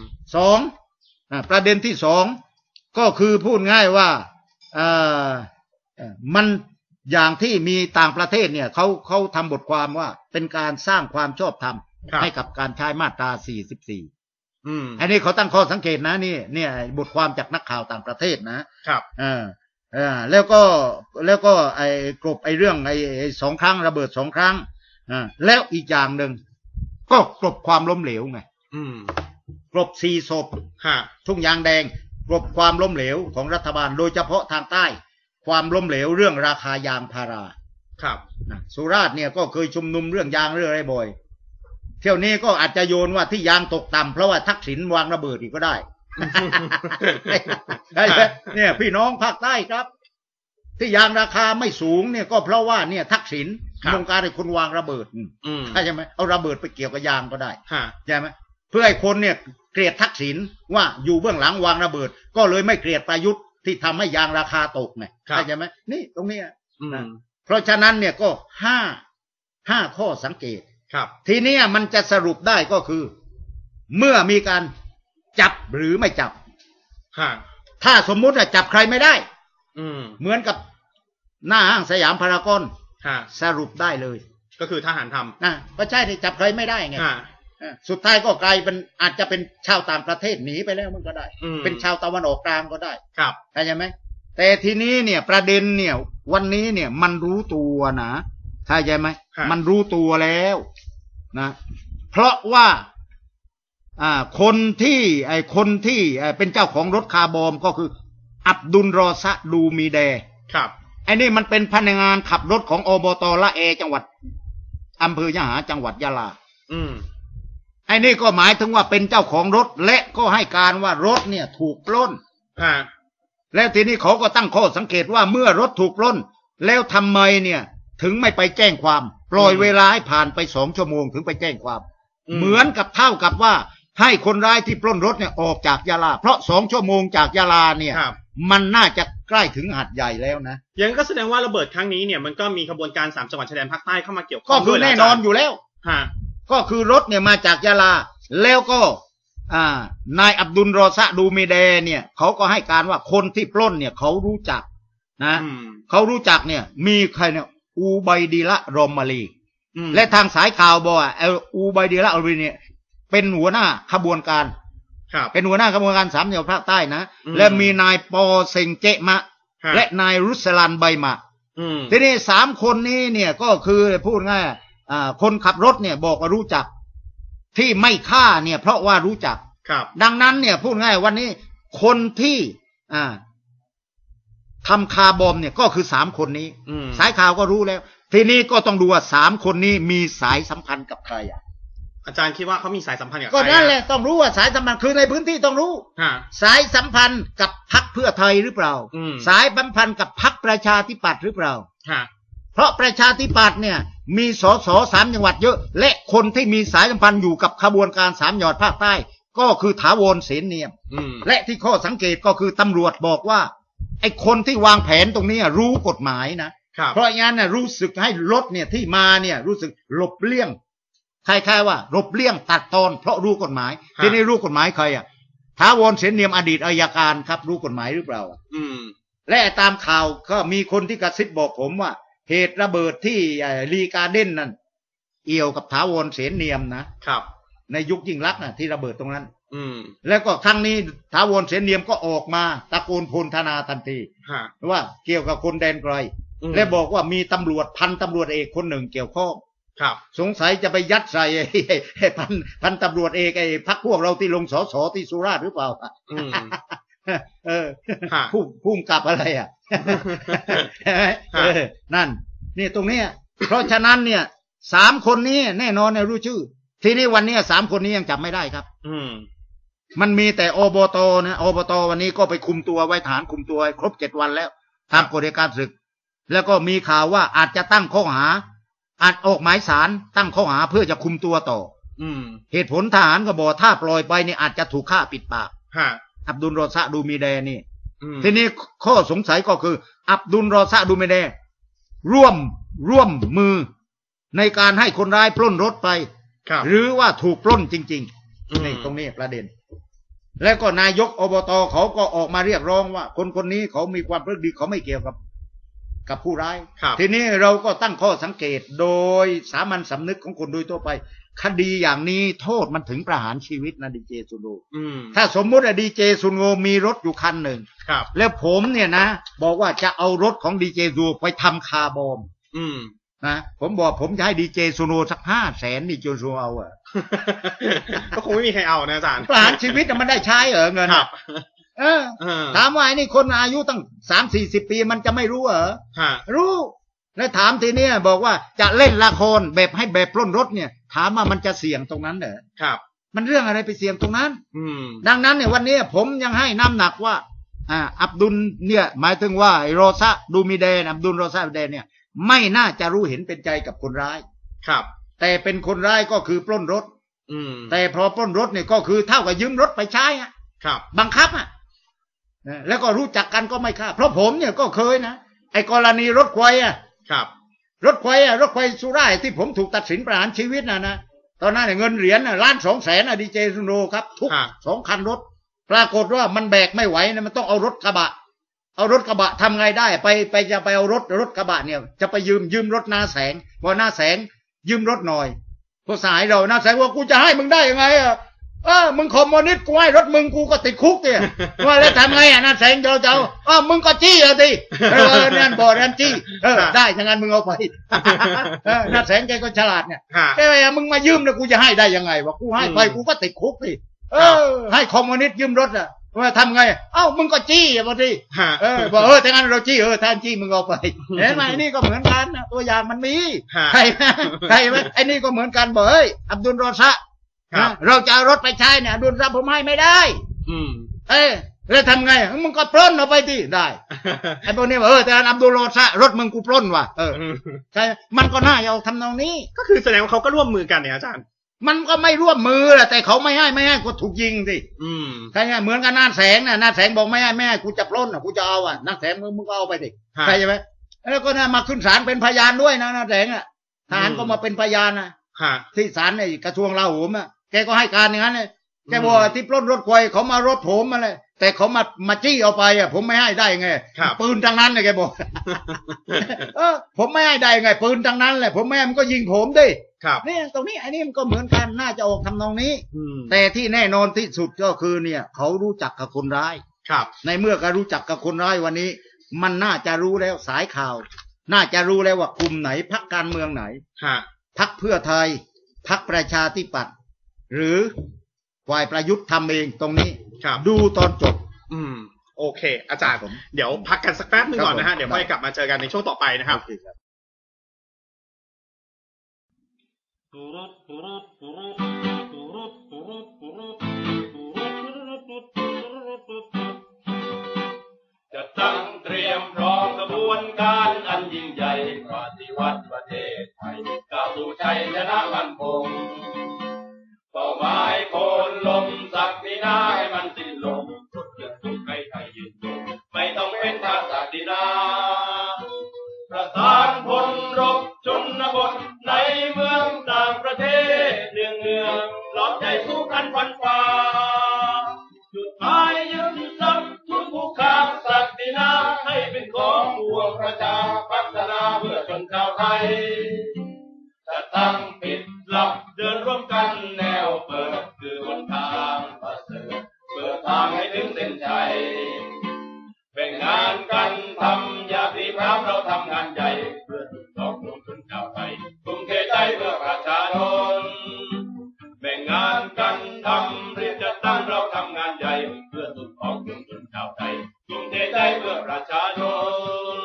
2ประเด็นที่2ก็คือพูดง่ายว่ามันอย่างที่มีต่างประเทศเนี่ยเขาทำบทความว่าเป็นการสร้างความชอบธรรมให้กับการใช้มาตรา 44อันนี้เขาตั้งข้อสังเกตนะนี่เนี่ยบทความจากนักข่าวต่างประเทศนะครับแล้วก็ไอ้กลบไอ้เรื่องไอ้2 ครั้งระเบิด2 ครั้งแล้วอีกอย่างหนึ่งก็กลบความล้มเหลวไงกลบ4 ศพทุ่งยางแดงกลบความล้มเหลวของรัฐบาลโดยเฉพาะทางใต้ความล้มเหลวเรื่องราคายางพาราครับสุราษฎร์เนี่ยก็เคยชุมนุมเรื่องยางเรื่องอะไรบ่อยเที่ยวนี้ก็อาจจะโยนว่าที่ยางตกต่ำเพราะว่าทักษิณวางระเบิดอีกก็ได้เนี่ยพี่น้องภาคใต้ครับที่ยางราคาไม่สูงเนี่ยก็เพราะว่าเนี่ยทักษิณวงการให้คนวางระเบิดใช่ไหมเอาระเบิดไปเกี่ยวกับยางก็ได้ใช่ไหมเพื่อให้คนเนี่ยเกลียดทักษิณว่าอยู่เบื้องหลังวางระเบิดก็เลยไม่เกลียดประยุทธ์ที่ทำให้ยางราคาตกไงใช่ไหมนี่ตรงนี้เพราะฉะนั้นเนี่ยก็ห้าข้อสังเกตทีนี้มันจะสรุปได้ก็คือเมื่อมีการจับหรือไม่จับถ้าสมมุติว่าจับใครไม่ได้เหมือนกับหน้าห้างสยามพารากอนสรุปได้เลยก็คือทหารทำก็ใช่ที่จับใครไม่ได้ไงสุดท้ายก็กลายเป็นอาจจะเป็นชาวต่างประเทศหนีไปแล้วมันก็ได้เป็นชาวตะวันออกกลางก็ได้เข้าใจไหมแต่ทีนี้เนี่ยประเด็นเนี่ยวันนี้เนี่ยมันรู้ตัวนะเข้าใจไหมมันรู้ตัวแล้วนะเพราะว่าคนที่เป็นเจ้าของรถคาร์บอมก็คืออับดุลรอซะดูมีแดไอ้นี่มันเป็นพนักงานขับรถของอบต.ละเอจังหวัดอำเภอยะหาจังหวัดยะลาไอ้นี่ก็หมายถึงว่าเป็นเจ้าของรถและก็ให้การว่ารถเนี่ยถูกปล้นแล้วทีนี้เขาก็ตั้งข้อสังเกตว่าเมื่อรถถูกปล้นแล้วทำไมเนี่ยถึงไม่ไปแจ้งความปล่อยเวลาให้ผ่านไป2 ชั่วโมงถึงไปแจ้งความเหมือนกับเท่ากับว่าให้คนร้ายที่ปล้นรถเนี่ยออกจากยะลาเพราะ2 ชั่วโมงจากยะลาเนี่ยมันน่าจะใกล้ถึงหาดใหญ่แล้วนะอย่างนั้นก็แสดงว่าระเบิดครั้งนี้เนี่ยมันก็มีขบวนการ3 จังหวัดชายแดนภาคใต้เข้ามาเกี่ยวข้องก็คือแน่นอนอยู่แล้วก็คือรถเนี่ยมาจากยะลาแล้วก็นายอับดุลรอซะดูมีแดเนี่ยเขาก็ให้การว่าคนที่ปล้นเนี่ยเขารู้จักนะเขารู้จักเนี่ยมีใครเนี่ยอูไบดีละรอมมาลีและทางสายข่าวบอกว่าอูไบดีละรอมมาลีเนี่ยเป็นหัวหน้าขบวนการเป็นหัวหน้าขบวนการ3 จังหวัดภาคใต้นะและมีนายปอเซงเจมะและนายรุสลันใบมะทีนี้3 คนนี้เนี่ยก็คือพูดง่ายคนขับรถเนี่ยบอกว่ารู้จักที่ไม่ฆ่าเนี่ยเพราะว่ารู้จักดังนั้นเนี่ยพูดง่ายวันนี้คนที่ทำคาร์บอมเนี่ยก็คือ3 คนนี้สายข่าวก็รู้แล้วทีนี้ก็ต้องดูว่า3 คนนี้มีสายสัมพันธ์กับใครอาจารย์คิดว่าเขามีสายสัมพันธ์กับใครก็นั่นแหละต้องรู้ว่าสายสัมพันธ์คือในพื้นที่ต้องรู้สายสัมพันธ์กับพรรคเพื่อไทยหรือเปล่าสายสัมพันธ์กับพรรคประชาธิปัตย์หรือเปล่าเพราะประชาธิปัตย์เนี่ยมีสส3 จังหวัดเยอะและคนที่มีสายสัมพันธ์อยู่กับขบวนการ3 จังหวัดภาคใต้ก็คือถาวรเสนเนียมและที่ข้อสังเกตก็คือตำรวจบอกว่าไอ้คนที่วางแผนตรงนี้รู้กฎหมายนะเพราะงั้นน่ะรู้สึกให้รถเนี่ยที่มาเนี่ยรู้สึกหลบเลี่ยงคล้ายๆว่าหลบเลี่ยงตัดตอนเพราะรู้กฎหมายที่นี่รู้กฎหมายใครถาวรเสนเนียมอดีตอัยการครับรู้กฎหมายหรือเปล่าและตามข่าวก็มีคนที่กระซิบบอกผมว่าเหตุระเบิดที่รีการ์เด้นนั่นเอี่ยวกับถาวรเสนเนียมนะครับในยุคยิ่งลักษณ์ที่ระเบิดตรงนั้นแล้วก็ครั้งนี้ถาวรเสนเนียมก็ออกมาตะโกนโพลธนาทันทีว่าเกี่ยวกับคนแดนไกลและบอกว่ามีตำรวจพันตำรวจเอกคนหนึ่งเกี่ยวข้องสงสัยจะไปยัดใส่พันตำรวจเอกไอ้พรรคพวกเราที่ลงสสที่สุราษฎร์หรือเปล่าพุ่มกลับอะไรนั่นนี่ตรงนี้เพราะฉะนั้นเนี่ย3 คนนี้แน่นอนเนี่ยรู้ชื่อทีนี้วันนี้3 คนนี้ยังจับไม่ได้ครับมันมีแต่อบต.นะอบต.วันนี้ก็ไปคุมตัวไว้ฐานคุมตัวครบ7 วันแล้วตามกฎอัยการศึกแล้วก็มีข่าวว่าอาจจะตั้งข้อหาอาจออกหมายศาลตั้งข้อหาเพื่อจะคุมตัวต่อเหตุผลทหารก็บอกถ้าปล่อยไปเนี่ยอาจจะถูกฆ่าปิดปากอับดุลรอซะดูมีแดนี่ทีนี้ข้อสงสัยก็คืออับดุลรอซะดูมีแดร่วมมือในการให้คนร้ายปล้นรถไปหรือว่าถูกปล้นจริงๆนี่ตรงนี้ประเด็นแล้วก็นายกอบต.เขาก็ออกมาเรียกร้องว่าคนนี้เขามีความพฤติดีเขาไม่เกี่ยวกับกับผู้ร้ายทีนี้เราก็ตั้งข้อสังเกตโดยสามัญสำนึกของคนโดยทั่วไปคดีอย่างนี้โทษมันถึงประหารชีวิตนะดีเจสุโนถ้าสมมุติดีเจสุโนมีรถอยู่คันหนึ่งแล้วผมเนี่ยนะบอกว่าจะเอารถของดีเจสุโนไปทำคาร์บอมนะผมบอกผมจะให้ดีเจสุโนสัก500,000ดีเจสุโนเอาอะก็คงไม่มีใครเอานะอาจารย์ประหารชีวิตมันได้ใช้เงินถามว่าไอ้นี่คนอายุตั้ง30-40 ปีมันจะไม่รู้เหรอรู้แล้วถามทีเนี้ยบอกว่าจะเล่นละครแบบให้แบบปล้นรถเนี่ยถามว่ามันจะเสี่ยงตรงนั้นเหรอครับมันเรื่องอะไรไปเสี่ยงตรงนั้นดังนั้นเนี่ยวันนี้ผมยังให้น้ำหนักว่าอับดุลเนี่ยหมายถึงว่าโรซะดูมิเดนอับดุลโรซะดูมิเดนเนี่ยไม่น่าจะรู้เห็นเป็นใจกับคนร้ายครับแต่เป็นคนร้ายก็คือปล้นรถแต่พอปล้นรถเนี่ยก็คือเท่ากับยืมรถไปใช้ครับบังคับแล้วก็รู้จักกันก็ไม่ฆ่าเพราะผมเนี่ยก็เคยนะไอ้กรณีรถไฟครับรถไฟสุร่ายที่ผมถูกตัดสินประหารชีวิตนะตอนนั้นเงินเหรียญ1,200,000ดีเจสุโนครับทุก2 คันรถปรากฏว่ามันแบกไม่ไหวนะมันต้องเอารถกระบะทำไงได้ไปจะไปเอารถกระบะเนี่ยจะไปยืมรถหน้าแสงบอกหน้าแสงยืมรถหน่อยพอสายเราหน้าแสงว่ากูจะให้มึงได้ยังไงมึงคอมมิวนิสต์กูให้รถมึงกูก็ติดคุกเนี่ยว่าแล้วทำไงหน้าแสงเจ้ามึงก็จี้ดินั่นบอกนั่นจี้ได้อย่างนั้นมึงเอาไปหน้าแสงแกก็ฉลาดเนี่ยแกมึงมายืมแล้วกูจะให้ได้ยังไงวะกูให้ไปกูก็ติดคุกดิให้คอมมิวนิสต์ยืมรถว่าทำไงมึงก็จี้มาดิบอกถ้างั้นเราจี้ท่านจี้มึงเอาไปเห็นไหมนี่ก็เหมือนกันนะตัวอย่างมันมีใครไหมไอ้นี่ก็เหมือนกันบอกอับดุลโรซะเราจะเอารถไปใช้เนี่ยดุลรับผมให้ไม่ได้แล้วทำไงมึงก็ปล้นเอาไปดิได้ไอ้พวกนี้บอกแต่อับดุลโรซะรถมึงกูปล้นว่ะใช่มันก็น่าเอาทำนองนี้ก็คือแสดงว่าเขาก็ร่วมมือกันเนี่ยอาจารย์มันก็ไม่ร่วมมือแหละแต่เขาไม่ให้ก็ถูกยิงสิใช่ไหมเหมือนกันหน้าแสงน่ะหน้าแสงบอกไม่ให้กูจะปล้นกูจะเอาหน้าแสงมึงก็เอาไปดิใช่ไหมแล้วก็มาขึ้นศาลเป็นพยานด้วยนะหน้าแสงทหารก็มาเป็นพยานนะที่ศาลในกระทรวงลาโหมแกก็ให้การอย่างนั้นเลยแกบอกที่ปล้นรถไฟเขามารถผมมาเลยแต่เขามาจี้เอาไปผมไม่ให้ได้ไงปืนทางนั้นเลยแกบอกผมไม่ให้ได้ไงปืนทางนั้นแหละผมไม่ให้มันก็ยิงผมดินี่ตรงนี้อันนี้มันก็เหมือนกันน่าจะออกทำนองนี้แต่ที่แน่นอนที่สุดก็คือเนี่ยเขารู้จักกับคนร้ายในเมื่อเขารู้จักกับคนร้ายวันนี้มันน่าจะรู้แล้วสายข่าวน่าจะรู้แล้วว่ากลุ่มไหนพรรคการเมืองไหนพรรคเพื่อไทยพรรคประชาธิปัตย์หรือฝ่ายประยุทธ์ทำเองตรงนี้ดูตอนจบโอเคอาจารย์เดี๋ยวพักกันสักแป๊บนึงก่อนนะฮะเดี๋ยวค่อยกลับมาเจอกันในช่วงต่อไปนะครับจะตั้งเตรียมพร้อมกระบวนการอันยิ่งใหญ่ปฏิวัติประเทศไทยก้าวสู่ชัยชนะมั่นคงเป้าหมายโค่นล้มศักดินาให้มันสิ้นลงทุกอย่างทุกให้ไทยยืนยงไม่ต้องเป็นทาสศักดินาประสานพลรบชนบทในเมืองต่างประเทศเนืองล้อมใจสู้กันฟันฝ่าจุดหมายยึดทรัพย์ทุกผู้ค้าศักดินาให้เป็นของปวงประชาพัฒนาเพื่อชนชาวไทยจะตั้งปิดหลับเดินร่วมกันแนวเปิดคือหนทางประเสริฐเปิดทางให้ถึงเส้นชัยแบ่งงานกันทำอย่าพลีพร้ำเราทำงานใหญ่เพื่อทุกสองชนชาวไทยทุ่มเทใจเพื่อประชาชนแบ่งงานกันทำเรียนจะตั้งเราทำงานใหญ่เพื่อทุกของชนชาวไทยทุ่มเทใจเพื่อประชาชน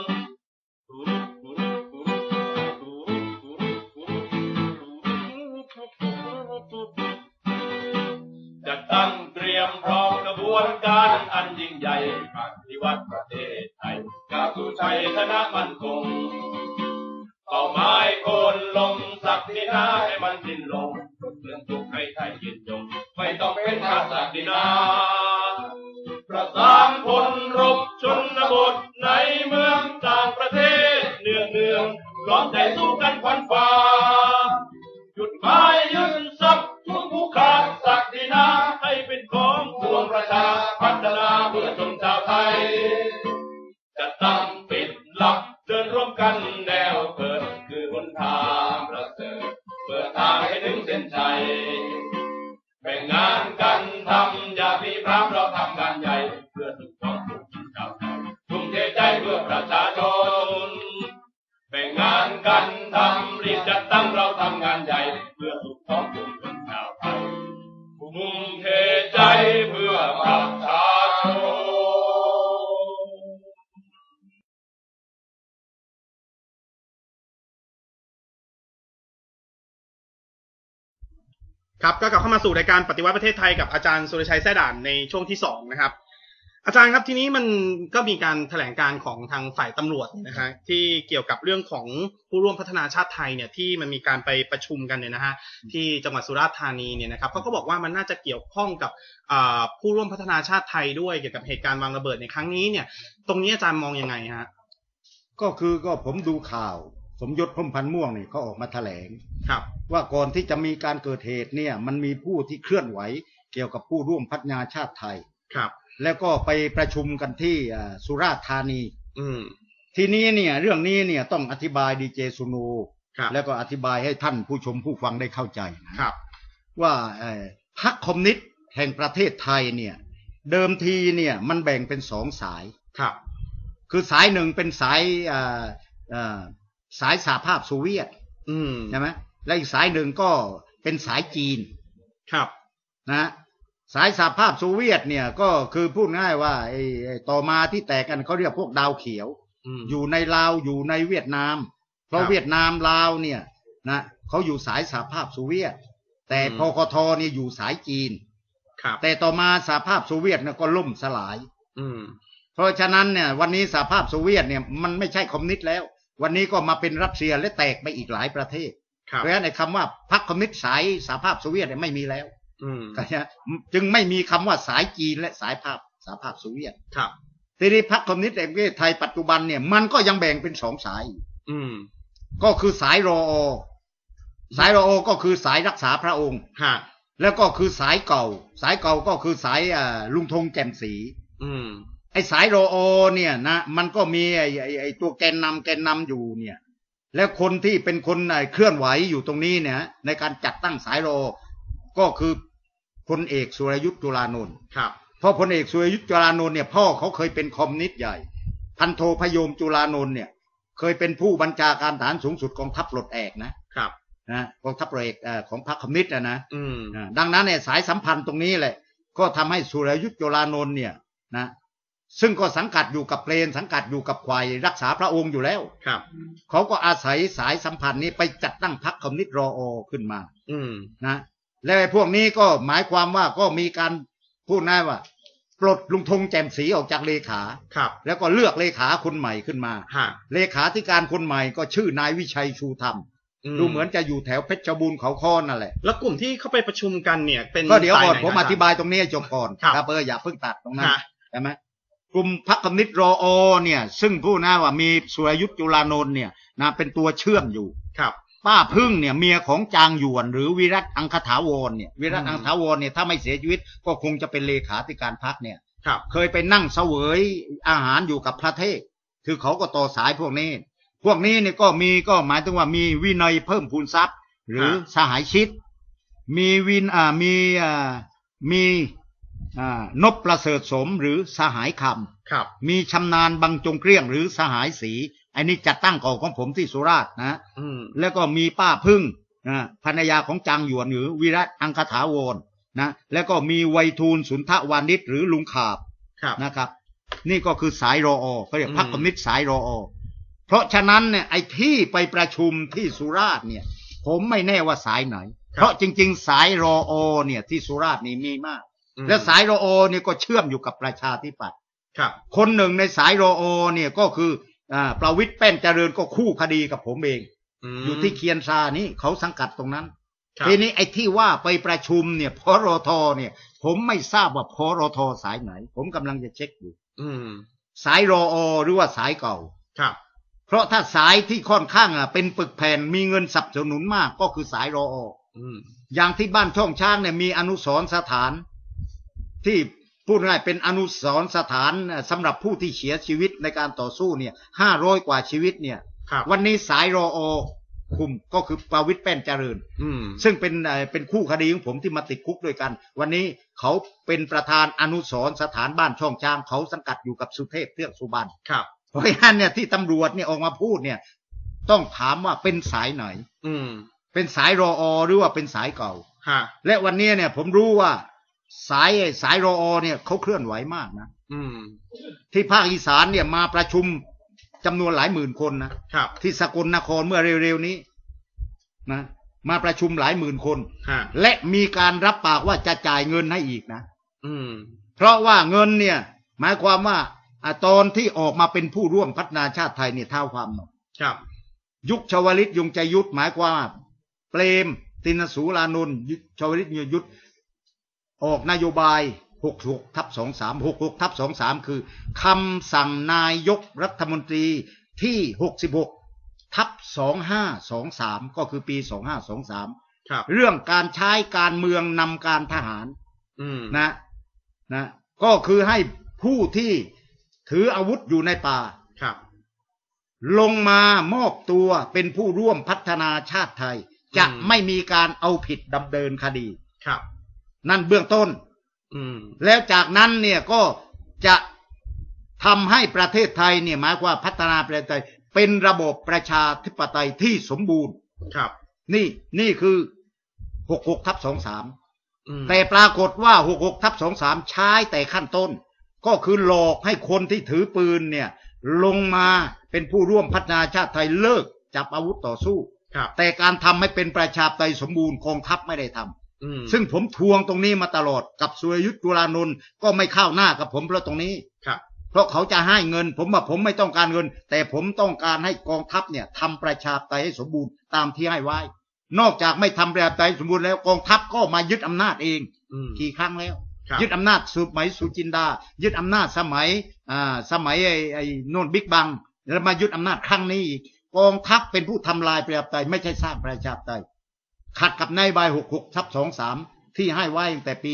จะตั้งเตรียมพร้อมกระบวนการอันยิ่งใหญ่ปฏิวัติประเทศไทยก้าวสู่ชัยชนะมั่นคงเป้าหมายโค่นล้มศักดินาให้มันสิ้นลงทุกเรื่องทุกให้ไทยยืนยงไม่ต้องเป็นทาสศักดินาประสานพลรบชนบทในเมืองต่างประเทศเนืองล้อมใจสู้กันฟันฝ่าจุดหมายยึดทรัพย์ทุกผู้ค้าศักดินาให้เป็นของปวงประชาพัฒนาเพื่อชนชาวไทยจะตั้งปิดหลักเดินครับก็กลับเข้ามาสู่รายการปฏิวัติประเทศไทยกับอาจารย์สุรชัยแซ่ด่านในช่วงที่2นะครับอาจารย์ครับทีนี้มันก็มีการแถลงการของทางฝ่ายตำรวจนะฮะที่เกี่ยวกับเรื่องของผู้ร่วมพัฒนาชาติไทยเนี่ยที่มันมีการไปประชุมกันเนี่ยนะฮะที่จังหวัดสุราษฎร์ธานีเนี่ยนะครับเขาก็บอกว่ามันน่าจะเกี่ยวข้องกับผู้ร่วมพัฒนาชาติไทยด้วยเกี่ยวกับเหตุการณ์วางระเบิดในครั้งนี้เนี่ยตรงนี้อาจารย์มองยังไงฮะก็ผมดูข่าวสมยศพรหมพันธ์ม่วงนี่เขาออกมาแถลงครับว่าก่อนที่จะมีการเกิดเหตุเนี่ยมันมีผู้ที่เคลื่อนไหวเกี่ยวกับผู้ร่วมพัฒนาชาติไทยครับแล้วก็ไปประชุมกันที่สุราษฎร์ธานีทีนี้เนี่ยเรื่องนี้เนี่ยต้องอธิบายดีเจสุโนแล้วก็อธิบายให้ท่านผู้ชมผู้ฟังได้เข้าใจนะครับว่าพรรคคอมมิวนิสต์แห่งประเทศไทยเนี่ยเดิมทีเนี่ยมันแบ่งเป็น2 สายครับคือสายหนึ่งเป็นสายสหภาพโซเวียตใช่ไหมและอีกสายหนึ่งก็เป็นสายจีนครับนะสายสหภาพโซเวียตเนี่ยก็คือพูดง่ายว่าไอ้ต่อมาที่แตกกันเขาเรียกพวกดาวเขียวอยู่ในลาวอยู่ในเวียดนามเพราะเวียดนามลาวเนี่ยนะเขาอยู่สายสหภาพโซเวียตแต่พคทเนี่ยอยู่สายจีนแต่ต่อมาสหภาพโซเวียตเนี่ยก็ล่มสลายเพราะฉะนั้นเนี่ยวันนี้สหภาพโซเวียตเนี่ยมันไม่ใช่คอมมิวนิสต์แล้ววันนี้ก็มาเป็นรัสเซียและแตกไปอีกหลายประเทศเพราะฉะนั้นในคำว่าพรรคคอมมิวนิสต์สายสหภาพโซเวียตเนี่ยไม่มีแล้วจึงไม่มีคำว่าสายจีนและสหภาพโซเวียตทีนี้พรรคคอมมิวนิสต์แห่งประเทศไทยปัจจุบันเนี่ยมันก็ยังแบ่งเป็น2 สายก็คือสายรอก็คือสายรักษาพระองค์แล้วก็คือสายเก่าก็คือสายลุงธงแจ่มศรีไอ้สายรอเนี่ยนะมันก็มีไอ้ตัวแกนนำอยู่เนี่ยแล้วคนที่เป็นคนเคลื่อนไหวอยู่ตรงนี้เนี่ยในการจัดตั้งสายรอก็คือพลเอกสุรยุทธ์จุลานนท์เพราะพลเอกสุรยุทธ์จุลานนท์เนี่ยพ่อเขาเคยเป็นคอมมิวนิสต์ใหญ่พันโทพยมจุลานนท์เนี่ยเคยเป็นผู้บัญชาการทหารสูงสุดกองทัพปลดแอกนะครับกองทัพปลดแอกของพรรคคอมมิวนิสต์นะดังนั้นเนี่ยสายสัมพันธ์ตรงนี้แหละก็ทำให้สุรยุทธ์จุลานนท์เนี่ยนะซึ่งก็สังกัดอยู่กับเปรนสังกัดอยู่กับควายรักษาพระองค์อยู่แล้วเขาก็อาศัยสายสัมพันธ์นี้ไปจัดตั้งพรรคคอมมิวนิสต์รอขึ้นมานะและพวกนี้ก็หมายความว่าก็มีการพูดง่ายว่าปลดลุงธงแจ่มศรีออกจากเลขาแล้วก็เลือกเลขาคนใหม่ขึ้นมาเลขาธิการคนใหม่ก็ชื่อนายวิชัยชูธรรมดูเหมือนจะอยู่แถวเพชรบูรณ์เขาค้อนั่นแหละแล้วกลุ่มที่เข้าไปประชุมกันเนี่ยเป็นก็เดี๋ยวก่อนผมอธิบายตรงนี้จบก่อนครับอย่าเพิ่งตัดตรงนั้นใช่ไหมกลุ่มพรรคคอมมิวนิสต์รอเนี่ยซึ่งผู้น่าว่ามีสุรยุทธ์จุลานนท์เนี่ยนะเป็นตัวเชื่อมอยู่ป้าพึ่งเนี่ยเมียของจางหยวนหรือวิรัตอังคถาวรเนี่ยวิรัตอังคถาวรเนี่ยถ้าไม่เสียชีวิตก็คงจะเป็นเลขาธิการพรรคเนี่ยเคยไปนั่งเสวยอาหารอยู่กับพระเทพคือเขาก็ต่อสายพวกนี้เนี่ยก็หมายถึงว่ามีวินัยเพิ่มพูนทรัพย์หรือสหายชิดมีนพประเสริฐสมหรือสหายคำมีชำนาญบรรจงเกลี้ยงหรือสหายศรีอันนี้จัดตั้งก่อของผมที่สุราษฎร์นะแล้วก็มีป้าพึ่งภรรยาของจางหยวนหรือวิรัตอังคถาวรนะแล้วก็มีไวทูลสุนทวานิชหรือลุงขาบนะครับนี่ก็คือสายรอเขาเรียกพรรคคอมมิวนิสต์สายรอเพราะฉะนั้นเนี่ยไอ้ที่ไปประชุมที่สุราษฎร์เนี่ยผมไม่แน่ว่าสายไหนเพราะจริงๆสายรอเนี่ยที่สุราษฎร์นี่มีมากและสายรอเนี่ยก็เชื่อมอยู่กับประชาธิปัตย์คนหนึ่งในสายรอเนี่ยก็คือประวิตรแป้นเจริญก็คู่คดีกับผมเองอยู่ที่เคียนซานี่เขาสังกัดตรงนั้นทีนี้ไอ้ที่ว่าไปประชุมเนี่ยพรทเนี่ยผมไม่ทราบว่าพรทสายไหนผมกำลังจะเช็คอยู่สายรอหรือว่าสายเก่าเพราะถ้าสายที่ค่อนข้างเป็นปึกแผ่นมีเงินสนับสนุนมากก็คือสายรออย่างที่บ้านช่องช้างเนี่ยมีอนุสรณ์สถานที่พูดง่ายเป็นอนุสรณ์สถานสำหรับผู้ที่เสียชีวิตในการต่อสู้เนี่ย500 กว่าชีวิตเนี่ยวันนี้สายรอคุมก็คือประวิตรแป้นเจริญซึ่งเป็นคู่คดีของผมที่มาติดคุกด้วยกันวันนี้เขาเป็นประธานอนุสรณ์สถานบ้านช่องช้างเขาสังกัดอยู่กับสุเทพเทือกสุบรรณเพราะฉะนั้นเนี่ยที่ตำรวจเนี่ยออกมาพูดเนี่ยต้องถามว่าเป็นสายไหนเป็นสายรอหรือว่าเป็นสายเก่าและวันนี้เนี่ยผมรู้ว่าสายรอเนี่ยเขาเคลื่อนไหวมากนะที่ภาคอีสานเนี่ยมาประชุมจำนวนหลายหมื่นคนนะที่สกลนครเมื่อเร็วๆนี้นะมาประชุมหลายหมื่นคนและมีการรับปากว่าจะจ่ายเงินให้อีกนะเพราะว่าเงินเนี่ยหมายความว่าตอนที่ออกมาเป็นผู้ร่วมพัฒนาชาติไทยเนี่ยเท่าความหน่อยยุคชวลิตยงใจยุทธหมายความว่าเปรมตินสูรานนท์ชวลิตยงใจยุทธออกนโยบาย66/23 66/23คือคำสั่งนายกรัฐมนตรีที่66/2523ก็คือปี2523เรื่องการใช้การเมืองนำการทหารนะก็คือให้ผู้ที่ถืออาวุธอยู่ในป่าลงมามอบตัวเป็นผู้ร่วมพัฒนาชาติไทยจะไม่มีการเอาผิดดำเนินคดีนั่นเบื้องต้นแล้วจากนั้นเนี่ยก็จะทำให้ประเทศไทยเนี่ยหมายความพัฒนาประเทศไทยเป็นระบบประชาธิปไตยที่สมบูรณ์นี่คือ66/23แต่ปรากฏว่า66/23ใช้แต่ขั้นต้นก็คือหลอกให้คนที่ถือปืนเนี่ยลงมาเป็นผู้ร่วมพัฒนาชาติไทยเลิกจับอาวุธต่อสู้แต่การทำให้เป็นประชาธิปไตยสมบูรณ์กองทัพไม่ได้ทำซึ่งผมทวงตรงนี้มาตลอดกับสุรยุทธ์จุลานนท์ก็ไม่เข้าหน้ากับผมเพราะตรงนี้เพราะเขาจะให้เงินผมว่าผมไม่ต้องการเงินแต่ผมต้องการให้กองทัพเนี่ยทำประชาธิปไตยให้สมบูรณ์ตามที่ให้ไว้นอกจากไม่ทำประชาธิปไตยสมบูรณ์แล้วกองทัพก็มายึดอำนาจเองกี่ครั้งแล้วยึดอำนาจสมัยสุจินดายึดอำนาจสมัยไอ้โน่นบิ๊กบังแล้วมายึดอำนาจครั้งนี้อีกกองทัพเป็นผู้ทำลายประชาธิปไตยไม่ใช่สร้างประชาธิปไตยขัดกับนโยบาย66/23ที่ให้ไว้ตั้งแต่ปี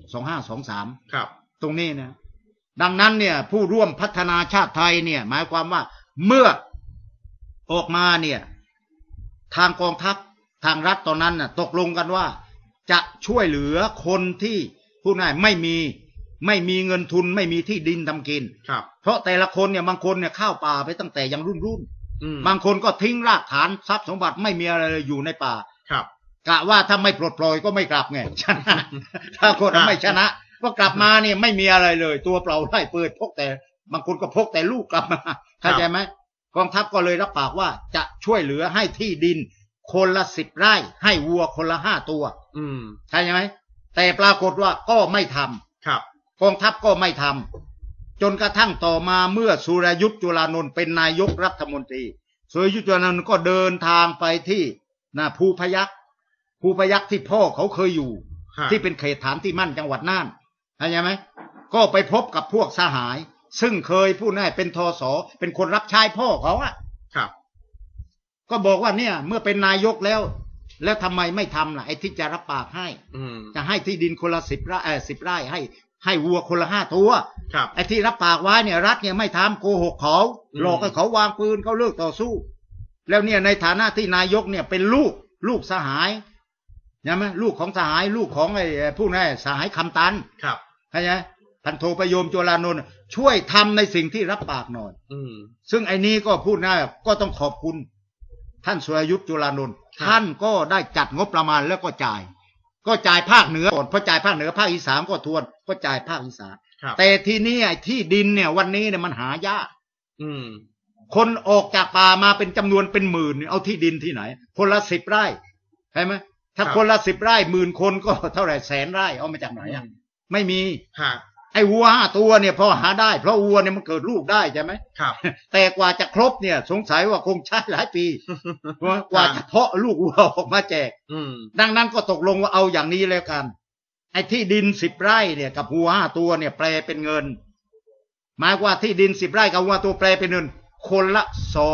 2523ตรงนี้นะดังนั้นเนี่ยผู้ร่วมพัฒนาชาติไทยเนี่ยหมายความว่าเมื่อออกมาเนี่ยทางกองทัพทางรัฐตอนนั้นน่ะตกลงกันว่าจะช่วยเหลือคนที่ผู้ง่ายไม่มีเงินทุนไม่มีที่ดินทำกินเพราะแต่ละคนเนี่ยบางคนเนี่ยเข้าป่าไปตั้งแต่ยังรุ่นบางคนก็ทิ้งรากฐานทรัพย์สมบัติไม่มีอะไรเลยอยู่ในป่ากะว่าถ้าไม่ปลดปล่อยก็ไม่กลับไงชนะถ้าคนไม่ชนะก็กลับมาเนี่ยไม่มีอะไรเลยตัวเปล่าไร้เปิดพกแต่บางคนก็พกแต่ลูกกลับมาเข้าใจไหมกองทัพก็เลยรับปากว่าจะช่วยเหลือให้ที่ดินคนละ10 ไร่ให้วัวคนละ5 ตัวใช่ไหมแต่ปรากฏว่าก็ไม่ทำกองทัพก็ไม่ทำจนกระทั่งต่อมาเมื่อสุรยุทธ์จุลานนท์เป็นนายกรัฐมนตรีสุรยุทธ์จุลานนท์ก็เดินทางไปที่ภูพยัคฆ์ที่พ่อเขาเคยอยู่ที่เป็นเขตฐานที่มั่นจังหวัดน่านเข้าใจไหมก็ไปพบกับพวกสหายซึ่งเคยผู้น่าเป็นทศเป็นคนรับใช้พ่อเขาก็บอกว่าเนี่ยเมื่อเป็นนายกแล้วทำไมไม่ทำล่ะไอ้ที่จะรับปากให้จะให้ที่ดินคนละ10 ไร่ให้วัวคนละ5 ตัวไอ้ที่รับปากไว้เนี่ยรัฐเนี่ยไม่ทำโกหกเขาหลอกให้เขาวางปืนเขาเลิกต่อสู้แล้วเนี่ยในฐานะที่นายกเนี่ยเป็นลูกสหายใช่ไหมลูกของสหายลูกของไอ้ผู้นั้นสหายคำตันเข้าใจพันโทประโยมจุลานนท์ช่วยทำในสิ่งที่รับปากหน่อยซึ่งไอ้นี้ก็พูดง่ายก็ต้องขอบคุณท่านสุรยุทธ์จุลานนท์ท่านก็ได้จัดงบประมาณแล้วก็จ่ายภาคเหนือก่อนพอจ่ายภาคเหนือภาคอีสานก็ทวนก็จ่ายภาคอีสานแต่ทีนี้ไอ้ที่ดินเนี่ยวันนี้เนี่ยมันหายากคนออกจากป่ามาเป็นจำนวนเป็นหมื่นเอาที่ดินที่ไหนคนละ10 ไร่ใช่ไหมถ้าคนละ10 ไร่10,000 คนก็เท่าไหร่100,000 ไร่เอามาจากไหนไม่มีไอ้วัว5 ตัวเนี่ยพอหาได้เพราะวัวเนี่ยมันเกิดลูกได้ใช่ไหมแต่กว่าจะครบเนี่ยสงสัยว่าคงใช้หลายปีกว่าจะเพาะลูกวัวออกมาแจกดังนั้นก็ตกลงว่าเอาอย่างนี้แล้วกันไอ้ที่ดิน10 ไร่เนี่ยกับวัว5 ตัวเนี่ยแปลเป็นเงินหมายว่าที่ดิน10 ไร่กับวัวตัวแปลเป็นเงินคนละ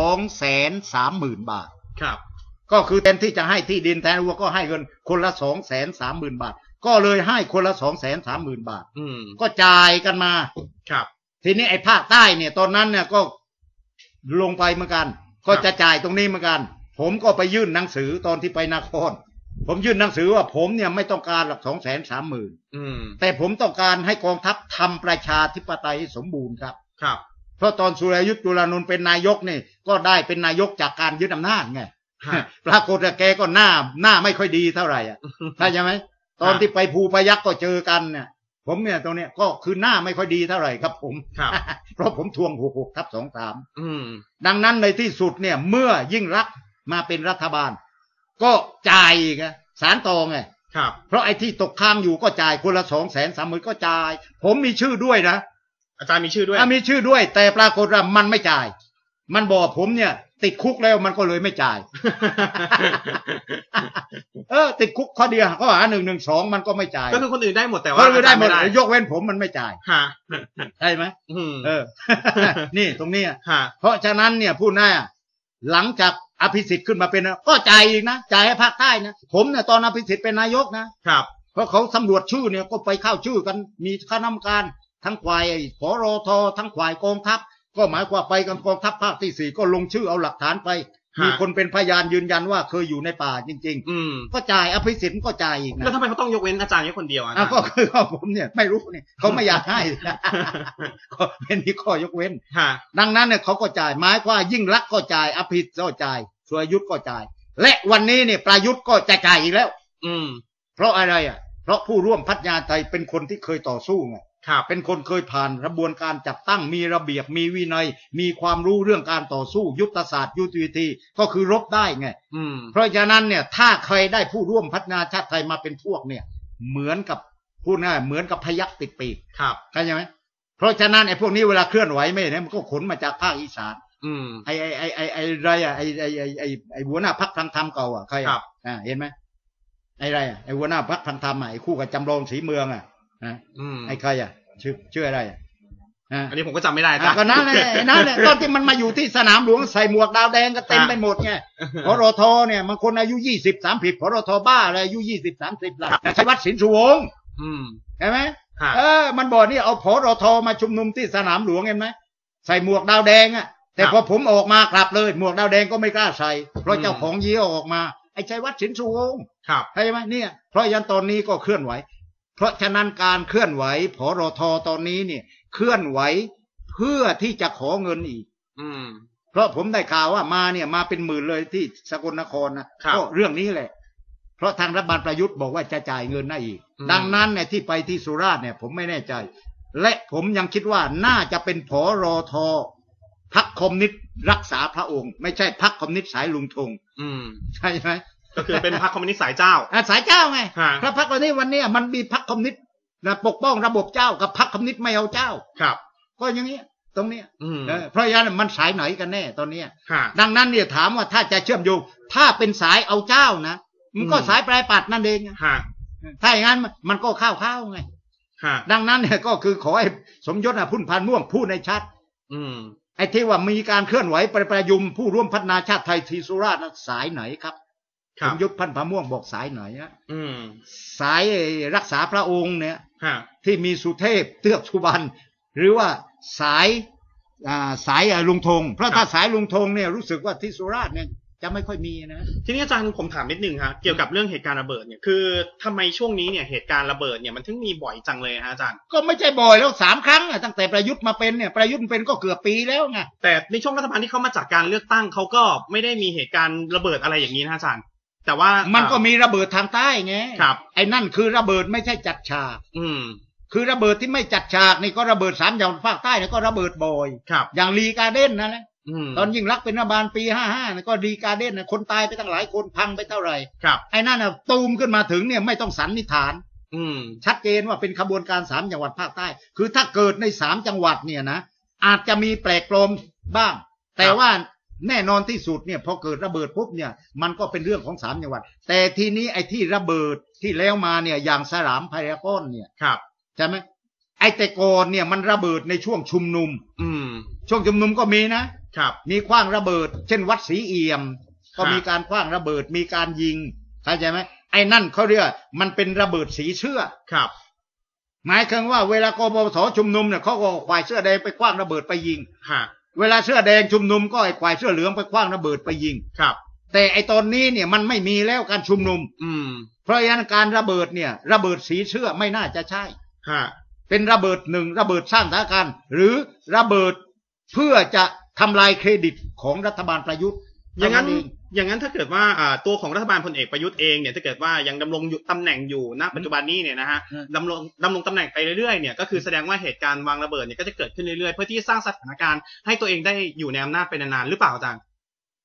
230,000 บาทก็คือแทนที่จะให้ที่ดินแทนวัวก็ให้เงินคนละ230,000 บาทก็เลยให้คนละ230,000 บาทก็จ่ายกันมาทีนี้ไอ้ภาคใต้เนี่ยตอนนั้นเนี่ยก็ลงไปเหมือนกันก็จะจ่ายตรงนี้เหมือนกันผมก็ไปยื่นหนังสือตอนที่ไปนครผมยื่นหนังสือว่าผมเนี่ยไม่ต้องการหลัก230,000แต่ผมต้องการให้กองทัพทำประชาธิปไตยสมบูรณ์ครับเพราะตอนสุรยุทธ์จุลานนท์เป็นนายกนี่ก็ได้เป็นนายกจากการยึดอำนาจไงปรากฏว่าแกก็หน้าไม่ค่อยดีเท่าไหร่ใช่ไหมตอนที่ไปภูพยัคฆ์ก็เจอกันเนี่ยผมเนี่ยตรงเนี้ยก็คือหน้าไม่ค่อยดีเท่าไหร่ครับผมเพราะผมทวง66/23ดังนั้นในที่สุดเนี่ยเมื่อยิ่งรักษณ์มาเป็นรัฐบาลก็จ่ายอีกสารต่อไงครับเพราะไอ้ที่ตกค้างอยู่ก็จ่ายคนละ230,000ก็จ่าย ผมมีชื่อด้วยนะอาจารย์มีชื่อด้วยมีชื่อด้วยแต่ปรากฏว่ามันไม่จ่ายมันบอกผมเนี่ยติดคุกแล้วมันก็เลยไม่จ่าย ติดคุกข้อเดียวข้อหา112มันก็ไม่จ่ายก็คือคนอื่นได้หมดแต่ว่าได้หมดยกเว้นผมมันไม่จ่ายใช่ไหมนี่ตรงนี้เพราะฉะนั้นเนี่ยพูดง่ายหลังจากอภิสิทธิ์ขึ้นมาเป็นก็จ่ายอีกนะจ่ายให้ภาคใต้นะผมเนี่ยตอนอภิสิทธิ์เป็นนายกนะครับเพราะเขาสำรวจชื่อเนี่ยก็ไปเข้าชื่อกันมีคณะกรรมการทั้งฝ่ายผรท.ทั้งฝ่ายกองทัพก็หมายความไปกันกองทัพภาคที่4ก็ลงชื่อเอาหลักฐานไปมีคนเป็นพยานยืนยันว่าเคยอยู่ในป่าจริงๆก็จ่ายอภิสิทธิ์ก็จ่ายอีกนะแล้วทำไมเขาต้องยกเว้นอาจารย์แค่คนเดียวก็คือผมเนี่ยไม่รู้เนี่ยเขาไม่อยากให้ก็เป็นที่ข้อยกเว้นดังนั้นเนี่ยเขาก็จ่ายหมายว่ายิ่งรักก็จ่ายอภิสิทธิ์ก็จ่ายสุรยุทธ์ก็จ่ายและวันนี้เนี่ยประยุทธ์ก็จะจ่ายอีกแล้วเพราะอะไรเพราะผู้ร่วมพัฒนาไทยเป็นคนที่เคยต่อสู้ไงเป็นคนเคยผ่านกระบวนการจัดตั้งมีระเบียบมีวินัยมีความรู้เรื่องการต่อสู้ยุทธศาสตร์ยุทธวิธีก็คือรบได้ไงเพราะฉะนั้นเนี่ยถ้าใครได้ผู้ร่วมพัฒนาชาติไทยมาเป็นพวกเนี่ยเหมือนกับพูดง่ายเหมือนกับพยัคฆ์ติดปีกเข้าใจไหมเพราะฉะนั้นไอ้พวกนี้เวลาเคลื่อนไหวไม่เนี่ยมันก็ขนมาจากภาคอีสานไอ้หัวหน้าพรรคทางธรรมเก่าใครเห็นไหมไอ้หัวหน้าพรรคทางธรรมไอ้คู่กับจำลองศรีเมืองไอ้ใครชื่ออะไรอันนี้ผมก็จำไม่ได้จ้ะก็นั่นแหละตอนที่มันมาอยู่ที่สนามหลวงใส่หมวกดาวแดงก็เต็มไปหมดไงพรท.เนี่ยบางคนอายุ20-30พรท.บ้าอะไรอายุ20-30ล่ะชัยวัฒน์สินสุวงศ์เห็นไหมมันบอกนี่เอาพรท.มาชุมนุมที่สนามหลวงเห็นไหมใส่หมวกดาวแดงแต่พอผมออกมากลับเลยหมวกดาวแดงก็ไม่กล้าใส่เพราะเจ้าของยี่ออกมาไอ้ชัยวัฒน์สินสุวงศ์ใช่ไหมเนี่ยเพราะยันตอนนี้ก็เคลื่อนไหวเพราะฉะนั้นการเคลื่อนไหวผรท.ตอนนี้เนี่ยเคลื่อนไหวเพื่อที่จะขอเงินอีกเพราะผมได้ข่าวว่ามาเนี่ยมาเป็นหมื่นเลยที่สกลนครนะก็เรื่องนี้แหละเพราะทางรัฐบาลประยุทธ์บอกว่าจะจ่ายเงินได้อีกดังนั้นเนี่ยที่ไปที่สุราษฎร์เนี่ยผมไม่แน่ใจและผมยังคิดว่าน่าจะเป็นผรท.พรรคคอมมิวนิสต์รักษาพระองค์ไม่ใช่พรรคคอมมิวนิสต์สายลุงธงใช่ไหมก็คือเป็นพรรคคอมมิวนิสต์สายเจ้าสายเจ้าไงเพราะพรรควันนี้มันมีพรรคคอมมิวนิสต์ปกป้องระบบเจ้ากับพรรคคอมมิวนิสต์ไม่เอาเจ้าก็อย่างนี้ตรงนี้เพราะฉะนั้นมันสายไหนกันแน่ตอนนี้ดังนั้นเนี่ยถามว่าถ้าจะเชื่อมโยงถ้าเป็นสายเอาเจ้านะมันก็สายปลายปัดนั่นเองถ้าอย่างนั้นมันก็ข้าวไงดังนั้นเนี่ยก็คือขอให้สมยศพุ่นพานม่วงพูดในชัดไอ้ที่ว่ามีการเคลื่อนไหวไปประยุมผู้ร่วมพัฒนาชาติไทยที่สุราษฎร์สายไหนครับผมยุทธพันธ์พะม่วงบอกสายไหนสายรักษาพระองค์เนี่ยที่มีสุเทพเทือกสุบรรณหรือว่าสายลุงธงเพราะถ้าสายลุงธงเนี่ยรู้สึกว่าที่สุราษฎร์เนี่ยจะไม่ค่อยมีนะทีนี้อาจารย์ผมถามนิดนึงครับเกี่ยวกับเรื่องเหตุการณ์ระเบิดเนี่ยคือทำไมช่วงนี้เนี่ยเหตุการณ์ระเบิดเนี่ยมันถึงมีบ่อยจังเลยฮะอาจารย์ก็ไม่ใช่บ่อยแล้ว3 ครั้งตั้งแต่ประยุทธ์มาเป็นเนี่ยประยุทธ์เป็นก็เกือบปีแล้วไงแต่ในช่วงรัฐบาลที่เขามาจากการเลือกตั้งเขาก็ไม่ได้มีเหตุการณ์ระเบิดอะไรอย่างนี้นะอาจารย์แต่ว่ามันก็มีระเบิดทางใต้ไงไอ้นั่นคือระเบิดไม่ใช่จัดฉากคือระเบิดที่ไม่จัดฉากนี่ก็ระเบิด3 อย่างภาคใต้นี่ก็ระเบิดบ่อยอย่างลีการ์เด้นนั่นแหละตอนยิ่งรักเป็นรัฐบาลปี55นี่ก็ลีการ์เด้นนะคนตายไปตั้งหลายคนพังไปเท่าไหร่ไอ้นั่นน่ะตูมขึ้นมาถึงเนี่ยไม่ต้องสันนิษฐานชัดเจนว่าเป็นขบวนการ3 จังหวัดภาคใต้คือถ้าเกิดใน3 จังหวัดเนี่ยนะอาจจะมีแปลกปลอมบ้างแต่ว่าแน่นอนที่สุดเนี่ยพอเกิดระเบิดปุ๊บเนี่ยมันก็เป็นเรื่องของ3 จังหวัดแต่ทีนี้ไอ้ที่ระเบิดที่แล้วมาเนี่ยอย่างสลามพารากอนเนี่ยใช่ไหมไอ้แต่ก่อนเนี่ยมันระเบิดในช่วงชุมนุมช่วงชุมนุมก็มีนะครับมีขว้างระเบิดเช่นวัดศรีเอี่ยมก็มีการขว้างระเบิดมีการยิงเข้าใจไหมไอ้นั่นเขาเรียกมันเป็นระเบิดสีเสื้อครับหมายถึงว่าเวลากบพ.ชุมนุมเนี่ยเขาก็ควายเสื้อแดงไปขว้างระเบิดไปยิงเวลาเสื้อแดงชุมนุมก็ไอ้ควายเสื้อเหลืองไปขว้างระเบิดไปยิงแต่ไอ้ตอนนี้เนี่ยมันไม่มีแล้วการชุมนุมเพราะฉะนั้นการระเบิดเนี่ยระเบิดสีเสื้อไม่น่าจะใช่เป็นระเบิด1ระเบิดสร้างสถานการณ์หรือระเบิดเพื่อจะทำลายเครดิตของรัฐบาลประยุทธ์อย่างนั้นถ้าเกิดว่าตัวของรัฐบาลพลเอกประยุทธ์เองเนี่ยถ้าเกิดว่ายังดำรงตำแหน่งอยู่ณปัจจุบันนี้เนี่ยนะฮะดำรงตำแหน่งไปเรื่อยๆเนี่ยก็คือแสดงว่าเหตุการณ์วางระเบิดเนี่ยก็จะเกิดขึ้นเรื่อยๆเพื่อที่จะสร้างสถานการณ์ให้ตัวเองได้อยู่ในอำนาจไปนานๆหรือเปล่าอาจารย์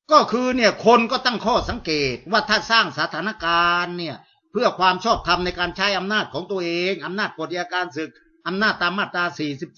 ก็คือเนี่ยคนก็ตั้งข้อสังเกตว่าถ้าสร้างสถานการณ์เนี่ยเพื่อความชอบธรรมในการใช้อำนาจของตัวเองอำนาจกฎอัยการศึกอำนาจตามมาตรา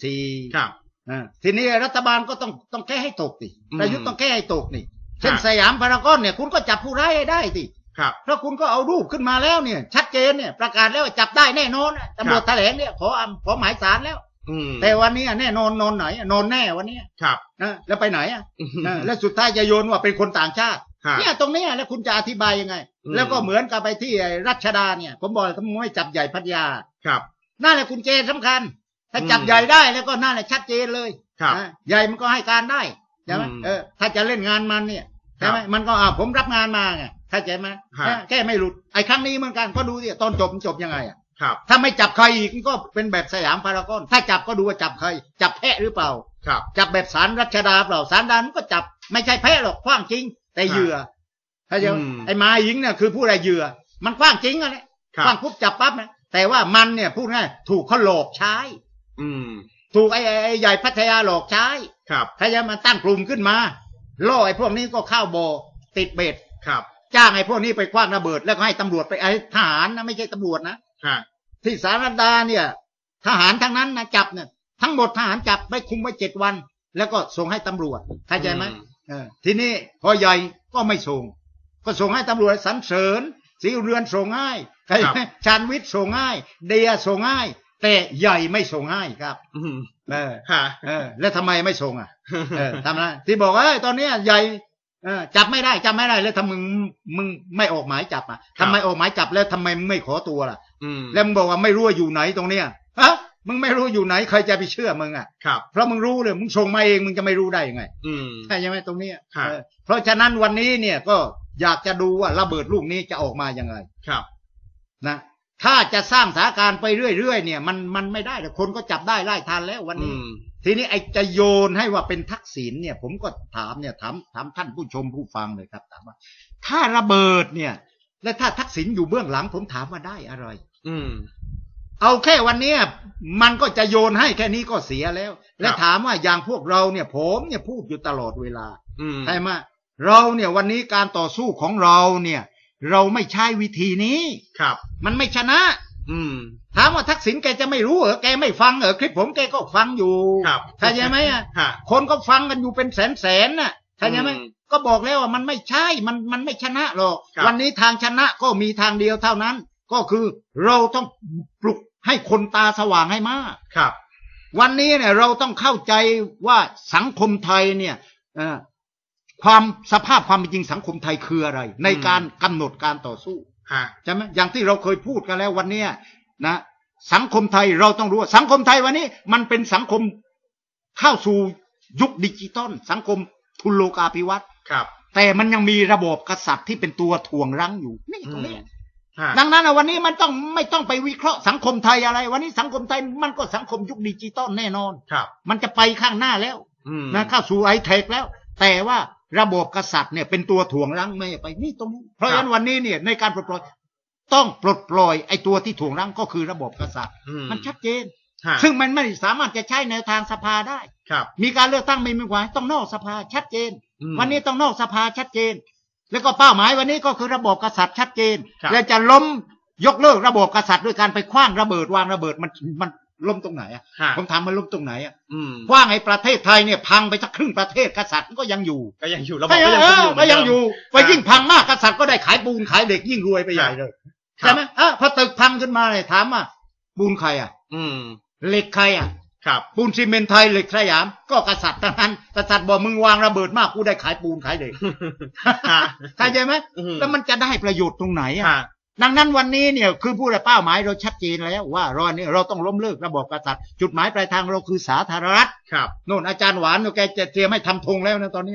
44 ครับทีนี้รัฐบาลก็ต้องแก้ให้ตกดิประยุทธ์ต้องแก้ให้ตกนี่เช่นสยามพารากอนเนี่ยคุณก็จับผู้ร้ายให้ได้ดิเพราะคุณก็เอารูปขึ้นมาแล้วเนี่ยชัดเจนเนี่ยประกาศแล้วจับได้แน่นอนตำรวจแถลงเนี่ยขอหมายศาลแล้วแต่วันนี้แน่นอนไหนนอนแน่วันนี้แล้วไปไหนแล้วสุดท้ายจะโยนว่าเป็นคนต่างชาติเนี่ยตรงนี้แล้วคุณจะอธิบายยังไงแล้วก็เหมือนกับไปที่รัชดาเนี่ยผมบอกทำไมจับใหญ่พัทยานั่นแหละคุณเจนสำคัญถ้าจับใหญ่ได้แล้วก็นั่นแหละชัดเจนเลยใหญ่มันก็ให้การได้ใช่ไหมถ้าจะเล่นงานมันเนี่ยใช่ไหมมันก็ผมรับงานมาไงเข้าใจไหมแค่ไม่หลุดไอ้ครั้งนี้เหมือนกันก็ดูดิตอนจบยังไงถ้าไม่จับใครอีกก็เป็นแบบสยามพารากอนถ้าจับก็ดูว่าจับใครจับแพะหรือเปล่าจับแบบศาลรัชดาเปล่าศาลดาก็จับไม่ใช่แพะหรอกคว้างจริงแต่เหยื่อเข้าใจไอ้มาหญิงเนี่ยคือผู้ใดเหยื่อมันคว้างจริงอะไรคว้างปุ๊บจับปั๊บนะแต่ว่ามันเนี่ยพูดง่ายถูกเขาหลอกใช้ถูกไอ้ใหญ่พัทยาหลอกใช้ถ้าจะมาตั้งกลุ่มขึ้นมาล่อไอ้พวกนี้ก็เข้าบ่อติดเบ็ดจ้างไอ้พวกนี้ไปคว้างระเบิดแล้วก็ให้ตำรวจไปไอ้ทหารนะไม่ใช่ตำรวจนะที่สารดาเนี่ยทหารทั้งนั้นนะจับเนี่ยทั้งหมดทหารจับไปคุมไว้7 วันแล้วก็ส่งให้ตำรวจเข้าใจไหมทีนี้พอใหญ่ก็ไม่ส่งก็ส่งให้ตำรวจสรรเสริญศรีเรือนส่งง่ายชาญวิทย์ส่งง่ายเดียส่งง่ายแต่ใหญ่ไม่ส่งง่ายครับแล้วทำไมไม่ส่งทำไมที่บอกว่าตอนนี้ใหญ่จับไม่ได้แล้วทำมึงไม่ออกหมายจับทำไมออกหมายจับแล้วทำไมมึงไม่ขอตัวล่ะแล้วมึงบอกว่าไม่รู้ว่าอยู่ไหนตรงเนี้ยมึงไม่รู้อยู่ไหนใครจะไปเชื่อมึงเพราะมึงรู้เลยมึงส่งมาเองมึงจะไม่รู้ได้ยังไงใช่ไหมตรงนี้เพราะฉะนั้นวันนี้เนี่ยก็อยากจะดูว่าระเบิดลูกนี้จะออกมายังไงนะถ้าจะสร้างสถานการณ์ไปเรื่อยๆเนี่ยมันไม่ได้แต่คนก็จับได้ไล่ทันแล้ววันนี้ทีนี้ไอ้จะโยนให้ว่าเป็นทักษิณเนี่ยผมก็ถามท่านผู้ชมผู้ฟังเลยครับถามว่าถ้าระเบิดเนี่ยและถ้าทักษิณอยู่เบื้องหลังผมถามว่าได้อะไรเอาแค่วันนี้มันก็จะโยนให้แค่นี้ก็เสียแล้วและถามว่าอย่างพวกเราเนี่ยผมเนี่ยพูดอยู่ตลอดเวลาใช่ไหมเราเนี่ยวันนี้การต่อสู้ของเราเนี่ยเราไม่ใช่วิธีนี้มันไม่ชนะถามว่าทักษิณแกจะไม่รู้เหรอแกไม่ฟังเหรอคลิปผมแกก็ฟังอยู่เข้าใจไหมคนก็ฟังกันอยู่เป็นแสนน่ะเข้าใจไหมก็บอกแล้วว่ามันไม่ใช่มันไม่ชนะหรอกวันนี้ทางชนะก็มีทางเดียวเท่านั้นก็คือเราต้องปลุกให้คนตาสว่างให้มากวันนี้เนี่ยเราต้องเข้าใจว่าสังคมไทยเนี่ยสภาพความเป็นจริงสังคมไทยคืออะไรในการกำหนดการต่อสู้ใช่ไหมอย่างที่เราเคยพูดกันแล้ววันนี้นะสังคมไทยเราต้องรู้ว่าสังคมไทยวันนี้มันเป็นสังคมเข้าสู่ยุคดิจิตอลสังคมทุนโลกาภิวัตน์แต่มันยังมีระบบกษัตริย์ที่เป็นตัวถ่วงรั้งอยู่นี่ตรงนี้ดังนั้นวันนี้มันไม่ต้องไปวิเคราะห์สังคมไทยอะไรวันนี้สังคมไทยมันก็สังคมยุคดิจิตอลแน่นอนมันจะไปข้างหน้าแล้วนะเข้าสู่ไฮเทคแล้วแต่ว่าระบบกษัตริย์เนี่ยเป็นตัวถ่วงรั้งไม่ไปนี่ตรงนี้เพราะฉะนั้นวันนี้เนี่ยในการปลดปล่อยต้องปลดปล่อยไอ้ตัวที่ถ่วงรั้งก็คือระบบกษัตริย์มันชัดเจนซึ่งมันไม่สามารถจะใช้แนวทางสภาได้มีการเลือกตั้งไม่มีความต้องนอกสภาชัดเจนวันนี้ต้องนอกสภาชัดเจนแล้วก็เป้าหมายวันนี้ก็คือระบบกษัตริย์ชัดเจนและจะล้มยกเลิกระบบกษัตริย์ด้วยการไปคว้างระเบิดวางระเบิดมันล้มตรงไหนผมถามมันล้มตรงไหนคว้างไอ้ประเทศไทยเนี่ยพังไปสักครึ่งประเทศกษัตริย์ก็ยังอยู่ระบบก็ยังอยู่ไปยิ่งพังมากกษัตริย์ก็ได้ขายปูนขายเหล็กยิ่งรวยไปใหญ่เลยใช่ไหมพอตึกพังขึ้นมาเลยถามว่าปูนใครเหล็กใครปูนซีเมนต์ไทยเหล็กสยามก็กษัตริย์ทั้งนั้นกษัตริย์บอกมึงวางระเบิดมากกูได้ขายปูนขายเหล็กเข้าใจไหมแล้วมันจะได้ประโยชน์ตรงไหนดังนั้นวันนี้เนี่ยคือผู้เป้าหมายเราชัดเจนแล้วว่าเราต้องล้มเลิกระบบกษัตริย์จุดหมายปลายทางเราคือสาธารณรัฐโน่นอาจารย์หวานแกจะเตรียมให้ทำธงแล้วนะตอนนี้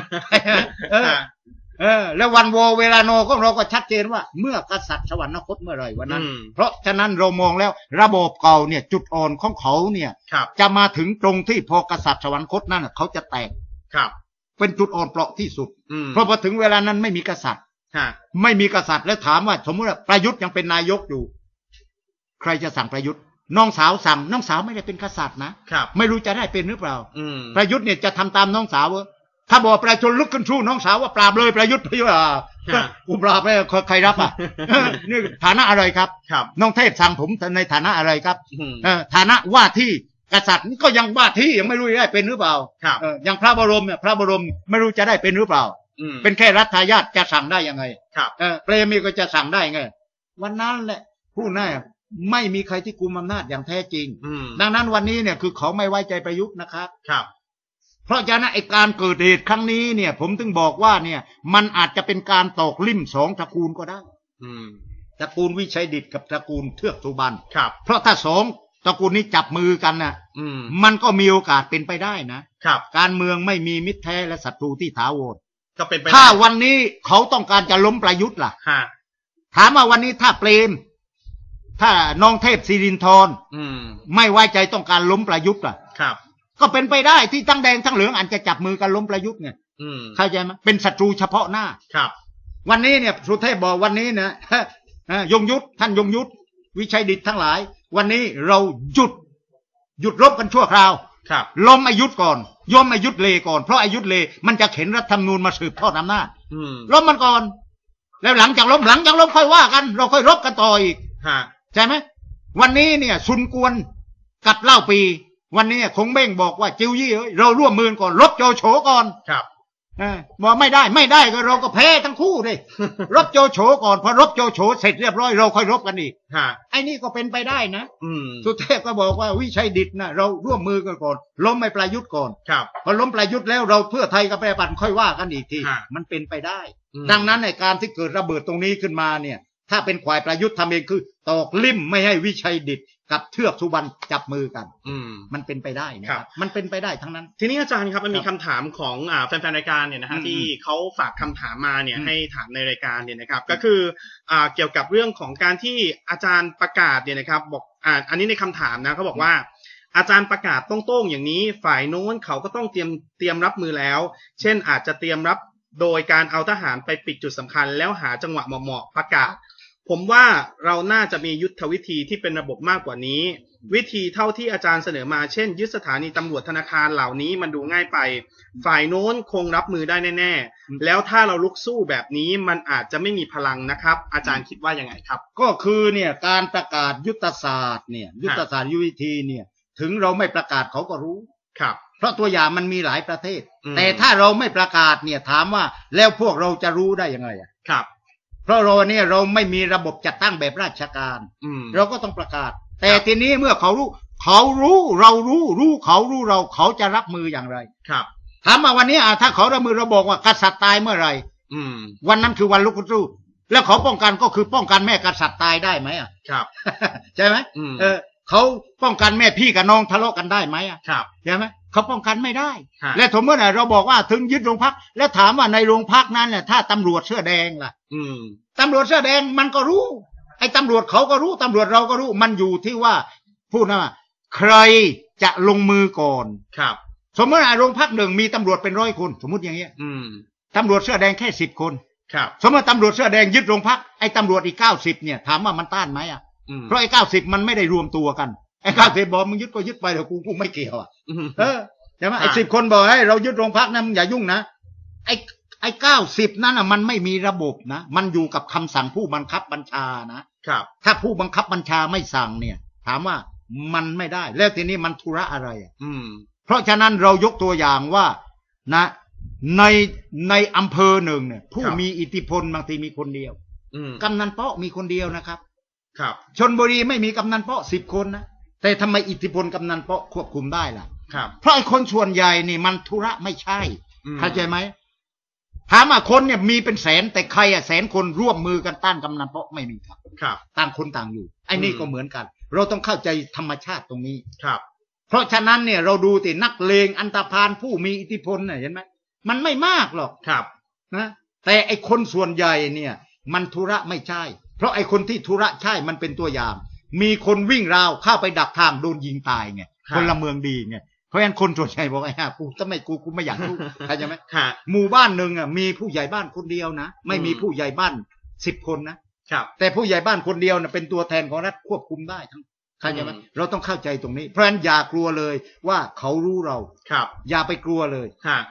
แล้ววันโวเวลาโนของเราก็ชัดเจนว่าเมื่อกษัตริย์สวรรคตเมื่อไหร่วันนั้นเพราะฉะนั้นเรามองแล้วระบบเก่าเนี่ยจุดอ่อนของเขาเนี่ยจะมาถึงตรงที่พอกษัตริย์สวรรคตนั่นเขาจะแตกเป็นจุดอ่อนเปราะที่สุดเพราะพอถึงเวลานั้นไม่มีกษัตริย์ไม่มีกษัตริย์แล้วถามว่าสมมติว่าประยุทธ์ยังเป็นนายกอยู่ใครจะสั่งประยุทธ์น้องสาวสั่งน้องสาวไม่ได้เป็นกษัตริย์นะไม่รู้จะได้เป็นหรือเปล่าประยุทธ์เนี่ยจะทำตามน้องสาวถ้าบอกประชาชนลุกขึ้นสู้น้องสาวว่าปราบเลยประยุทธ์กูปราบแล้วใครรับอ่ะ นี่ฐานะอะไรครับน้องเทพสั่งผมในฐานะอะไรครับฐานะว่าที่กษัตริย์ก็ยังว่าที่ยังไม่รู้ได้เป็นหรือเปล่าอย่างพระบรมเนี่ยพระบรมไม่รู้จะได้เป็นหรือเปล่าเป็นแค่รัฐทายาทจะสั่งได้ยังไงเปรมีก็จะสั่งได้ไงวันนั้นแหละผู้น่าไม่มีใครที่กุมอำนาจอย่างแท้จริงดังนั้นวันนี้เนี่ยคือเขาไม่ไว้ใจประยุทธ์นะครับเพราะฉะนั้นไอ้การเกิดเหตุครั้งนี้เนี่ยผมถึงบอกว่าเนี่ยมันอาจจะเป็นการตอกลิ่มสองตระกูลก็ได้ตระกูลวิชัยดิษฐ์กับตระกูลเทือกสุบรรณเพราะถ้าสองตระกูลนี้จับมือกันนะมันก็มีโอกาสเป็นไปได้นะการเมืองไม่มีมิตรแท้และศัตรูที่ถาวรก็เป็นไปถ้าวันนี้เขาต้องการจะล้มประยุทธ์ล่ะถามว่าวันนี้ถ้าเปรมถ้าน้องเทพศิรินทร์ไม่ไว้ใจต้องการล้มประยุทธ์ล่ะก็เป็นไปได้ที่ทั้งแดงทั้งเหลืองอาจจะจับมือกันล้มประยุทธ์ไงเข้าใจไหมเป็นศัตรูเฉพาะหน้าวันนี้เนี่ยสุเทพบอกวันนี้นะยงยุทธท่านยงยุทธวิชัยดิษฐ์ทั้งหลายวันนี้เราหยุดรบกันชั่วคราวล้มอายุทธก่อนย่อมอายุทธเลก่อนเพราะอายุทธเลมันจะเข็นรัฐธรรมนูญมาสืบทอดอำนาจล้มมันก่อนแล้วหลังจากล้มค่อยว่ากันเราค่อยรบกันต่ออีกใช่ไหมวันนี้เนี่ยซุนกวนกับเล่าปีวันนี้คงเบ้งบอกว่าจิวยี่เราร่วมมือก่อนรบโจโฉก่อนบอกไม่ได้ก็เราก็แพ้ทั้งคู่เลยรบโจโฉก่อนพอรบโจโฉเสร็จเรียบร้อยเราค่อยรบกันอีกไอ้นี่ก็เป็นไปได้นะสุเทพก็บอกว่าวิชัยดิษฐ์นะเราร่วมมือกันก่อนล้มไม่ประยุทธ์ก่อนพอล้มประยุทธ์แล้วเราเพื่อไทยกับประชาธิปัตย์ค่อยว่ากันอีกทีมันเป็นไปได้ดังนั้นในการที่เกิดระเบิดตรงนี้ขึ้นมาเนี่ยถ้าเป็นฝ่ายประยุทธ์ทำเองคือตอกลิ่มไม่ให้วิชัยดิษฐ์กับเทือกสุบรรณจับมือกันมันเป็นไปได้นะครับมันเป็นไปได้ทั้งนั้นทีนี้อาจารย์ครับมันมีคำถามของแฟนๆรายการเนี่ยนะฮะที่เขาฝากคำถามมาเนี่ยให้ถามในรายการเนี่ยนะครับก็คือเกี่ยวกับเรื่องของการที่อาจารย์ประกาศเนี่ยนะครับบอกอันนี้ในคำถามนะเขาบอกว่าอาจารย์ประกาศโต้งๆอย่างนี้ฝ่ายโน้นเขาก็ต้องเตรียมรับมือแล้วเช่นอาจจะเตรียมรับโดยการเอาทหารไปปิดจุดสำคัญแล้วหาจังหวะเหมาะๆประกาศผมว่าเราน่าจะมียุทธวิธีที่เป็นระบบมากกว่านี้วิธีเท่าที่อาจารย์เสนอมาเช่นยึดสถานีตำรวจธนาคารเหล่านี้มันดูง่ายไปฝ่ายโน้นคงรับมือได้แน่ๆแล้วถ้าเราลุกสู้แบบนี้มันอาจจะไม่มีพลังนะครับอาจารย์คิดว่ายังไงครับก็คือเนี่ยการประกาศยุทธศาสตร์เนี่ยยุทธศาสตร์ยุทธวิธีเนี่ยถึงเราไม่ประกาศเขาก็รู้ครับเพราะตัวอย่างมันมีหลายประเทศแต่ถ้าเราไม่ประกาศเนี่ยถามว่าแล้วพวกเราจะรู้ได้ยังไงอ่ะครับเพราะเราเนี่ยเราไม่มีระบบจัดตั้งแบบราชการเราก็ต้องประกาศแต่ทีนี้เมื่อเขารู้เรารู้เขาจะรับมืออย่างไรครับถามมาวันนี้ถ้าเขารับมือเราบอกว่ากษัตริย์ตายเมื่อไหร่วันนั้นคือวันลุกขึ้นสู้แล้วเขาป้องกันก็คือป้องกันแม่กษัตริย์ตายได้ไหมครับใช่ไหมเขาป้องกันแม่พี่กับน้องทะเลาะกันได้ไหมครับใช่ไหมเขาป้องกันไม่ได้และสมมติเราบอกว่าถึงยึดโรงพักแล้วถามว่าในโรงพักนั้นเนี่ยถ้าตำรวจเสื้อแดงล่ะตำรวจเสื้อแดงมันก็รู้ไอ้ตำรวจเขาก็รู้ตำรวจเราก็รู้มันอยู่ที่ว่าพูดนะว่าใครจะลงมือก่อนครับสมมติโรงพักหนึ่งมีตำรวจเป็น100 คนสมมติอย่างเงี้ยตำรวจเสื้อแดงแค่10 คนครับสมมติตำรวจเสื้อแดงยึดโรงพักไอ้ตำรวจอีก90เนี่ยถามว่ามันต้านไหมเพราะไอ้90มันไม่ได้รวมตัวกันไอ้90บอกมึงยึดก็ยึดไปเดี๋ยวกูไม่เกี่ยวใช่ไหมไอ้10 คนบอกให้เรายึดโรงพักนะมึงอย่ายุ่งนะไอ้90นั้นมันไม่มีระบบนะมันอยู่กับคำสั่งผู้บังคับบัญชานะครับถ้าผู้บังคับบัญชาไม่สั่งเนี่ยถามว่ามันไม่ได้แล้วทีนี้มันธุระอะไรเพราะฉะนั้นเรายกตัวอย่างว่านะในอำเภอหนึ่งเนี่ยผู้มีอิทธิพลบางทีมีคนเดียวกำนันเปาะมีคนเดียวนะครับชลบุรีไม่มีกำนันเปาะ10 คนนะแต่ทำไมอิทธิพลกำนันเปาะควบคุมได้ล่ะเพราะไอ้คนส่วนใหญ่นี่มันธุระไม่ใช่เข้าใจไหมถามว่าคนเนี่ยมีเป็นแสนแต่ใคร100,000 คนร่วมมือกันต้านกำนันเปาะไม่มีครับต่างคนต่างอยู่ไอ้นี่ก็เหมือนกันเราต้องเข้าใจธรรมชาติตรงนี้เพราะฉะนั้นเนี่ยเราดูตินักเลงอันธพาลผู้มีอิทธิพลเนี่ยเห็นไหมมันไม่มากหรอกนะแต่ไอ้คนส่วนใหญ่เนี่ยมันธุระไม่ใช่เพราะไอ้คนที่ธุระใช่มันเป็นตัวอย่างมีคนวิ่งราวเข้าไปดักทางโดนยิงตายไงคนละเมืองดีไงเพราะฉะนั้นคนส่วนใหญ่บอกไอ้กูถ้าไม่กูไม่อยากรู้เข้าใจไหมหมู่บ้านหนึ่งมีผู้ใหญ่บ้านคนเดียวนะไม่มีผู้ใหญ่บ้าน10 คนนะแต่ผู้ใหญ่บ้านคนเดียวเป็นตัวแทนของรัฐควบคุมได้ทั้งเข้าใจไหมเราต้องเข้าใจตรงนี้เพราะฉะนั้นอย่ากลัวเลยว่าเขารู้เราอย่าไปกลัวเลยนะ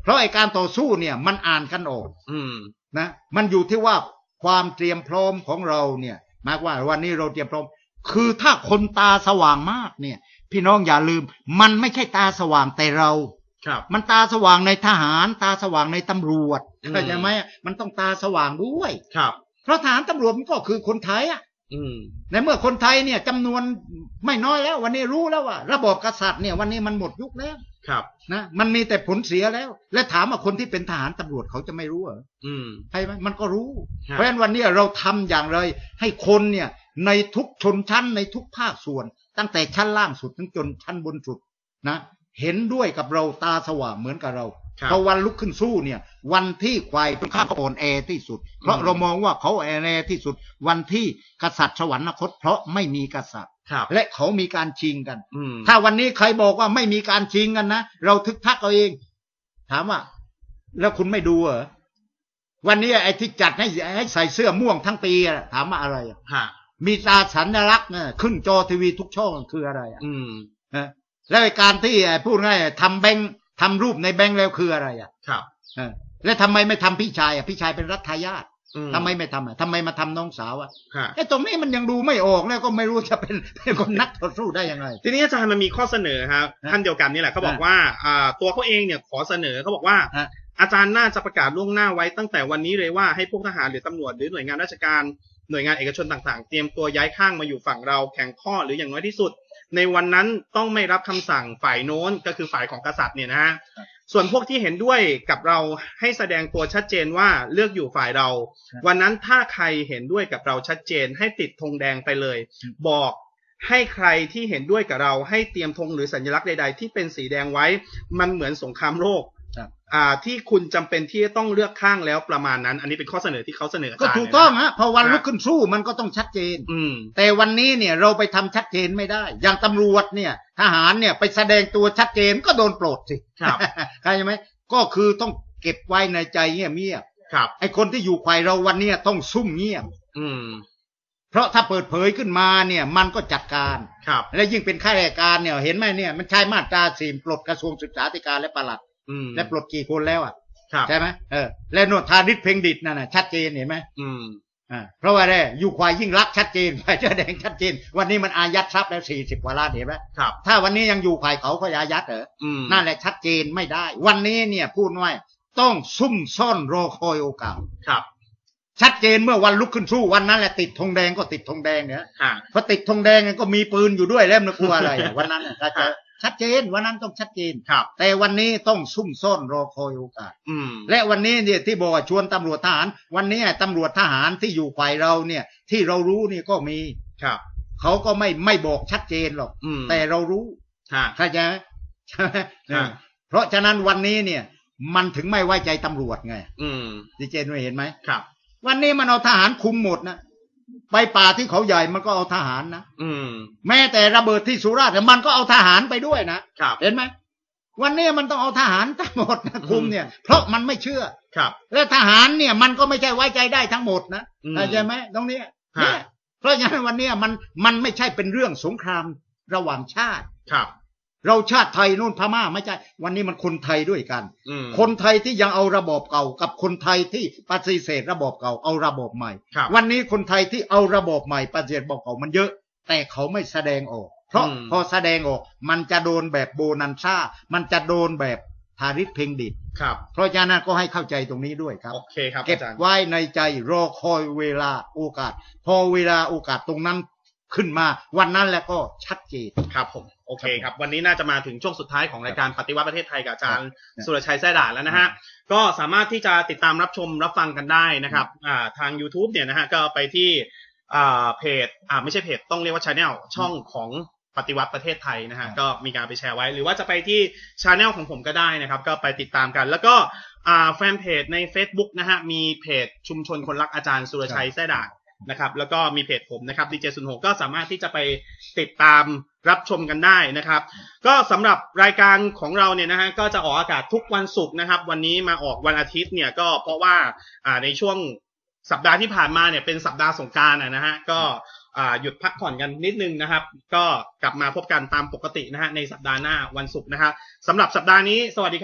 เพราะไอ้การต่อสู้เนี่ยมันอ่านกันออกนะมันอยู่ที่ว่าความเตรียมพร้อมของเราเนี่ยหมายว่าวันนี้เราเตรียมพร้อมคือถ้าคนตาสว่างมากเนี่ยพี่น้องอย่าลืมมันไม่ใช่ตาสว่างแต่เรามันตาสว่างในทหารตาสว่างในตำรวจเข้าใจไหมมันต้องตาสว่างด้วยเพราะทหารตำรวจมันก็คือคนไทยอ่ะในเมื่อคนไทยเนี่ยจำนวนไม่น้อยแล้ววันนี้รู้แล้วว่าระบอบกษัตริย์เนี่ยวันนี้มันหมดยุคแล้วนะมันมีแต่ผลเสียแล้วและถามว่าคนที่เป็นทหารตำรวจเขาจะไม่รู้เหรอใช่ไหมมันก็รู้เพราะฉะนั้นวันนี้เราทำอย่างไรให้คนเนี่ยในทุกชนชั้นในทุกภาคส่วนตั้งแต่ชั้นล่างสุดถึงจนชั้นบนสุดนะเห็นด้วยกับเราตาสว่างเหมือนกับเราพอวันลุกขึ้นสู้เนี่ยวันที่ควายเป็นข้าอ่อนแอที่สุดเพราะเรามองว่าเขาอ่อนแอที่สุดวันที่กษัตริย์สวรรคตเพราะไม่มีกษัตริย์และเขามีการชิงกันถ้าวันนี้ใครบอกว่าไม่มีการชิงกันนะเราทึกทักเอาเองถามว่าแล้วคุณไม่ดูเหรอวันนี้ไอ้ที่จัดให้ใส่เสื้อม่วงทั้งปีถามว่าอะไรมีตราสัญลักษณ์ขึ้นจอทีวีทุกช่องคืออะไรแล้วการที่พูดง่ายทำแบงค์ทำรูปในแบงค์แล้วคืออะไรแล้วทำไมไม่ทำพี่ชายพี่ชายเป็นรัฐทายาททำไมไม่ทำทำไมมาทำน้องสาวไอ้ตรงนี้มันยังดูไม่ออกแล้วก็ไม่รู้จะเป็นคนนักต่อสู้ได้ยังไงทีนี้อาจารย์มันมีข้อเสนอครับท่านเดียวกันนี่แหละเขาบอกว่าตัวเขาเองเนี่ยขอเสนอเขาบอกว่าอาจารย์น่าจะประกาศล่วงหน้าไว้ตั้งแต่วันนี้เลยว่าให้พวกทหารหรือตำรวจหรือหน่วยงานราชการหน่วยงานเอกชนต่างๆเตรียมตัวย้ายข้างมาอยู่ฝั่งเราแข่งข้อหรืออย่างน้อยที่สุดในวันนั้นต้องไม่รับคำสั่งฝ่ายโน้นก็คือฝ่ายของกษัตริย์เนี่ยนะฮะส่วนพวกที่เห็นด้วยกับเราให้แสดงตัวชัดเจนว่าเลือกอยู่ฝ่ายเราวันนั้นถ้าใครเห็นด้วยกับเราชัดเจนให้ติดธงแดงไปเลยบอกให้ใครที่เห็นด้วยกับเราให้เตรียมธงหรือสัญลักษณ์ใดๆที่เป็นสีแดงไว้มันเหมือนสงครามโลกที่คุณจำเป็นที่จะต้องเลือกข้างแล้วประมาณนั้นอันนี้เป็นข้อเสนอที่เขาเสนอก็ถูกต้องฮะพอวันลุกขึ้นสู้มันก็ต้องชัดเจนแต่วันนี้เนี่ยเราไปทำชัดเจนไม่ได้อย่างตำรวจเนี่ยทหารเนี่ยไปแสดงตัวชัดเจนก็โดนปลดสิเข้าใจไหมก็คือต้องเก็บไว้ในใจเงียบๆไอ้คนที่อยู่ฝ่ายเราวันนี้ต้องซุ่มเงียบเพราะถ้าเปิดเผยขึ้นมาเนี่ยมันก็จัดการและยิ่งเป็นข้าราชการเนี่ยเห็นไหมเนี่ยมันใช้มาตรา4ปลดกระทรวงศึกษาธิการและปลัดและปลดกี่คนแล้วใช่ไหมและโนธาริศเพ่งดิษฐ์นั่นน่ะชัดเจนเห็นไหมเพราะว่าอะไรอยู่ควายยิ่งรักชัดเจนควายเสื้อแดงชัดเจนวันนี้มันอายัดทรัพย์แล้ว40 กว่าล้านเห็นไหมถ้าวันนี้ยังอยู่ควายเขาอายัดนั่นแหละชัดเจนไม่ได้วันนี้เนี่ยพูดน้อยต้องซุ่มซ่อนรอคอยโอกาสชัดเจนเมื่อวันลุกขึ้นสู้วันนั้นแหละติดธงแดงก็ติดธงแดงเนี่ยพอติดธงแดงก็มีปืนอยู่ด้วยแล้วมันกลัวอะไรวันนั้นจะชัดเจนวันนั้นต้องชัดเจนแต่วันนี้ต้องซุ่มซ่อนรอคอยโอกาสและวันนี้เนี่ยที่บอกชวนตำรวจทหารวันนี้ตำรวจทหารที่อยู่ฝ่ายเราเนี่ยที่เรารู้นี่ก็มีเขาก็ไม่บอกชัดเจนหรอกแต่เรารู้เข้าใจไหมเพราะฉะนั้นวันนี้เนี่ยมันถึงไม่ไว้ใจตำรวจไงดีเจนไม่เห็นไหมวันนี้มันเอาทหารคุมหมดนะไปป่าที่เขาใหญ่มันก็เอาทหารนะแม้แต่ระเบิดที่สุราษฎร์มันก็เอาทหารไปด้วยนะเห็นไหมวันนี้มันต้องเอาทหารทั้งหมดนะคุมเนี่ยเพราะมันไม่เชื่อและทหารเนี่ยมันก็ไม่ใช่ไว้ใจได้ทั้งหมดนะเข้าใจไหมตรงนี้เพราะฉะนั้นวันนี้มันไม่ใช่เป็นเรื่องสงครามระหว่างชาติเราชาติไทยนู่นพม่าไม่ใช่วันนี้มันคนไทยด้วยกันคนไทยที่ยังเอาระบอบเก่ากับคนไทยที่ปฏิเสธระบอบเก่าเอาระบอบใหม่วันนี้คนไทยที่เอาระบอบใหม่ปฏิเสธระบอบเก่ามันเยอะแต่เขาไม่แสดงออกเพราะพอแสดงออกมันจะโดนแบบโบนันซ่ามันจะโดนแบบทาริศเพ่งดิษฐ์เพราะฉะนั้นก็ให้เข้าใจตรงนี้ด้วยครับเก็บไว้ในใจรอคอยเวลาโอกาสพอเวลาโอกาสตรงนั้นขึ้นมาวันนั้นแล้วก็ชัดเจนครับผมโอเคครับวันนี้น่าจะมาถึงช่วงสุดท้ายของรายการปฏิวัติประเทศไทยกับอาจารย์สุรชัยแซ่ด่านแล้วนะฮะก็สามารถที่จะติดตามรับชมรับฟังกันได้นะครับทาง YouTube เนี่ยนะฮะก็ไปที่เพจไม่ใช่เพจต้องเรียกว่า Channel ช่องของปฏิวัติประเทศไทยนะฮะก็มีการไปแชร์ไว้หรือว่าจะไปที่ Channel ของผมก็ได้นะครับก็ไปติดตามกันแล้วก็แฟนเพจใน Facebook นะฮะมีเพจชุมชนคนรักอาจารย์สุรชัยแซ่ด่านนะครับแล้วก็มีเพจผมนะครับดีเจ06ก็สามารถที่จะไปติดตามรับชมกันได้นะครับก็สำหรับรายการของเราเนี่ยนะฮะก็จะออกอากาศทุกวันศุกร์นะครับวันนี้มาออกวันอาทิตย์เนี่ยก็เพราะว่าในช่วงสัปดาห์ที่ผ่านมาเนี่ยเป็นสัปดาห์สงกรานต์นะฮะก็หยุดพักผ่อนกันนิดนึงนะครับก็กลับมาพบกันตามปกตินะฮะในสัปดาห์หน้าวันศุกร์นะครับสำหรับสัปดาห์นี้สวัสดีครับ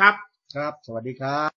ครับสวัสดีครับ